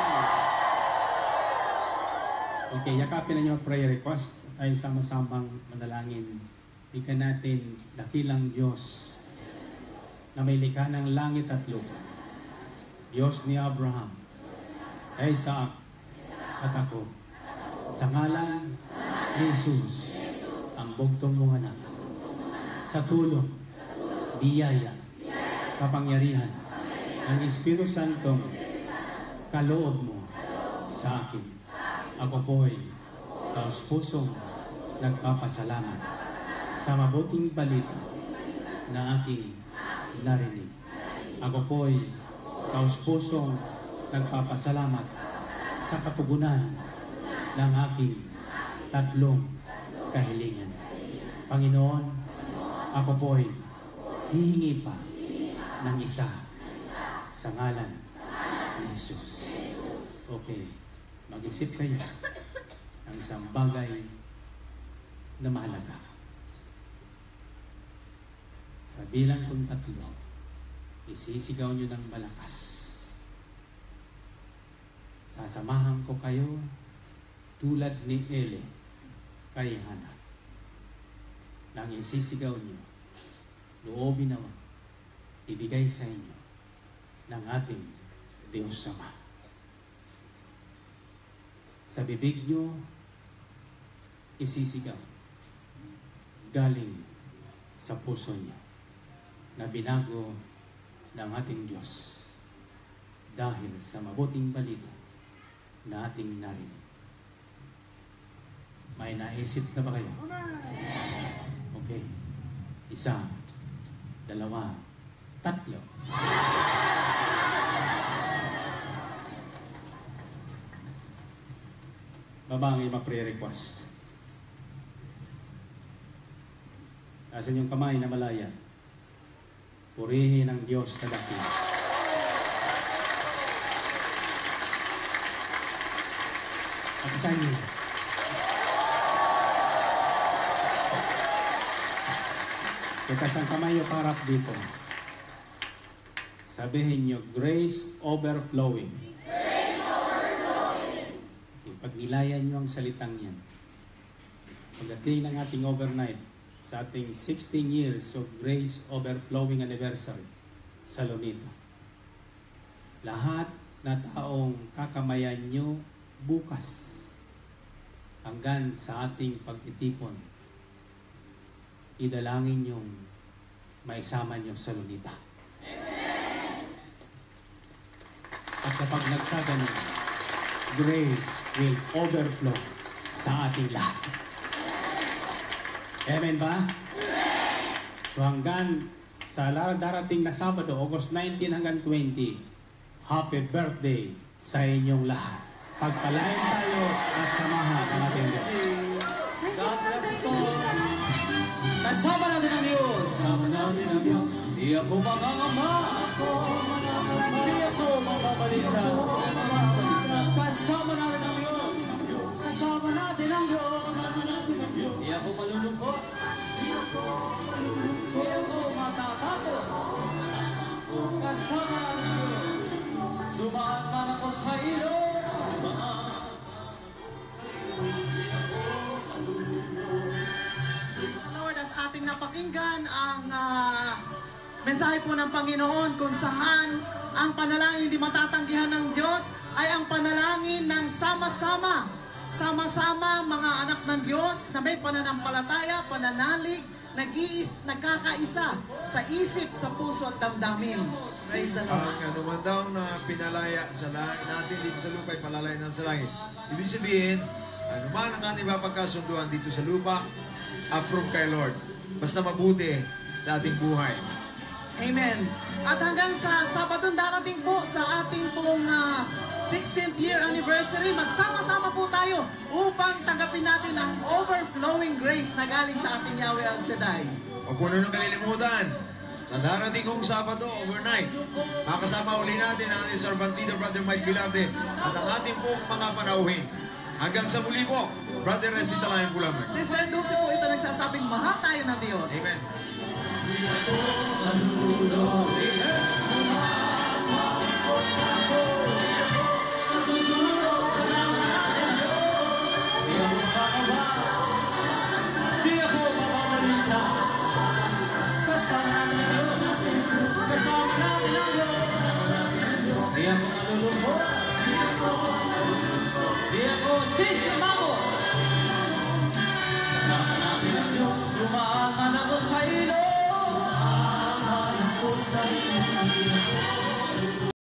Okay, yakapin na niyo ang prayer request. Tayo sama-samang manalangin. Ika natin, dakilang Diyos na may likha ng langit at lupa. Diyos ni Abraham, Isaac at ako. Sa ngalan ni Jesus, ang bugtong mong anak. Sa tulong, biyaya, kapangyarihan, ang Espiritu Santong kaloob mo sa akin. Ako po'y taos-pusong nagpapasalamat sa mabuting balita na aking narinig. Ako po'y taos-pusong nagpapasalamat sa katugunan ng aking tatlong kahilingan. Panginoon, ako po'y hihingi pa ng isa sa ngalan ni Jesus. Okay, mag-isip kayo ng isang bagay na mahalaga. Sa bilang kung tatlo, isisigaw nyo ng malakas. Sasamahan ko kayo tulad ni Eli kay Hana. Nang isisigaw niyo, loobin naman, ibigay sa inyo ng ating Diyos Ama. Sa bibig niyo, isisigaw, galing sa puso niyo, na binago ng ating Diyos dahil sa mabuting balita na ating narinig. May naisip na ba kayo? Okay. Isa, dalawa, tatlo. Babangay ma-pre-request. Asan yung kamay na malaya? Purihin ang Diyos na dakila. At isa niyo. Kitas ang kamay yung parap dito. Sabihin niyo, grace overflowing. Grace overflowing. Pag nilayan niyo ang salitang yan, pagdating ng ating overnight, sa ating sixteen years of Grace Overflowing Anniversary sa Lunito, lahat na taong kakamayan nyo bukas hanggang sa ating pagtitipon, idalangin yung maisama nyo sa Lunita. Amen. At kapag nagkaganon, grace will overflow sa ating lahat. Amen ba? Amen. So hanggang sa darating na Sabado, August nineteen hanggang twenty, happy birthday sa inyong lahat. Pagpalain tayo at samahan ang ating Diyos. God bless us all. Kasama natin ang Diyos. Kasama natin ang Diyos. Di ako makakama. Di ako mamamalisa. Kasama natin ang Diyos. Kasama natin ang Diyos. Di ako malulungkot. Di ako malulungkot. Di ako matatakot. Kasama natin ang Diyos. Dumaan man ako sa ilog. Lord, at ating napakinggan ang uh, mensahe po ng Panginoon kung saan ang panalangin hindi matatanggihan ng Diyos ay ang panalangin ng sama-sama. Sama-sama mga anak ng Diyos na may pananampalataya, pananalig, nag-iis, nagkakaisa sa isip, sa puso at damdamin. Praise the Lord. Ang anuman daw na pinalaya sa langit natin dito sa lupa ay palalaya ng sa langit. Ibig sabihin, anuman ang ating mapagkasunduan dito sa lupa, approve kay Lord. Basta mabuti sa ating buhay. Amen. At hanggang sa Sabadong darating po sa ating pong uh, sixteenth year anniversary, magsama-sama po tayo upang tanggapin natin ang overflowing grace na galing sa ating Yahweh El Shaddai. Huwag po na nang kalilimutan, sa darating kong Sabado, overnight, makasama uli natin ang ating servant leader, Brother Mike Bilarte, at ang ating pong mga panauhin. Hanggang sa muli po, Brother Resita Layan Pulamag. Si Sir Dulce po ito nagsasabing mahal tayo ng Diyos. Amen. Di ako mamamalisa. Kasama natin ang Diyos. Kasama natin ang Diyos. Di ako malulungkot. Di ako sisimamot. Kasama natin ang Diyos. Dumaan man ako sa ilog. Dumaan ako sa ilog.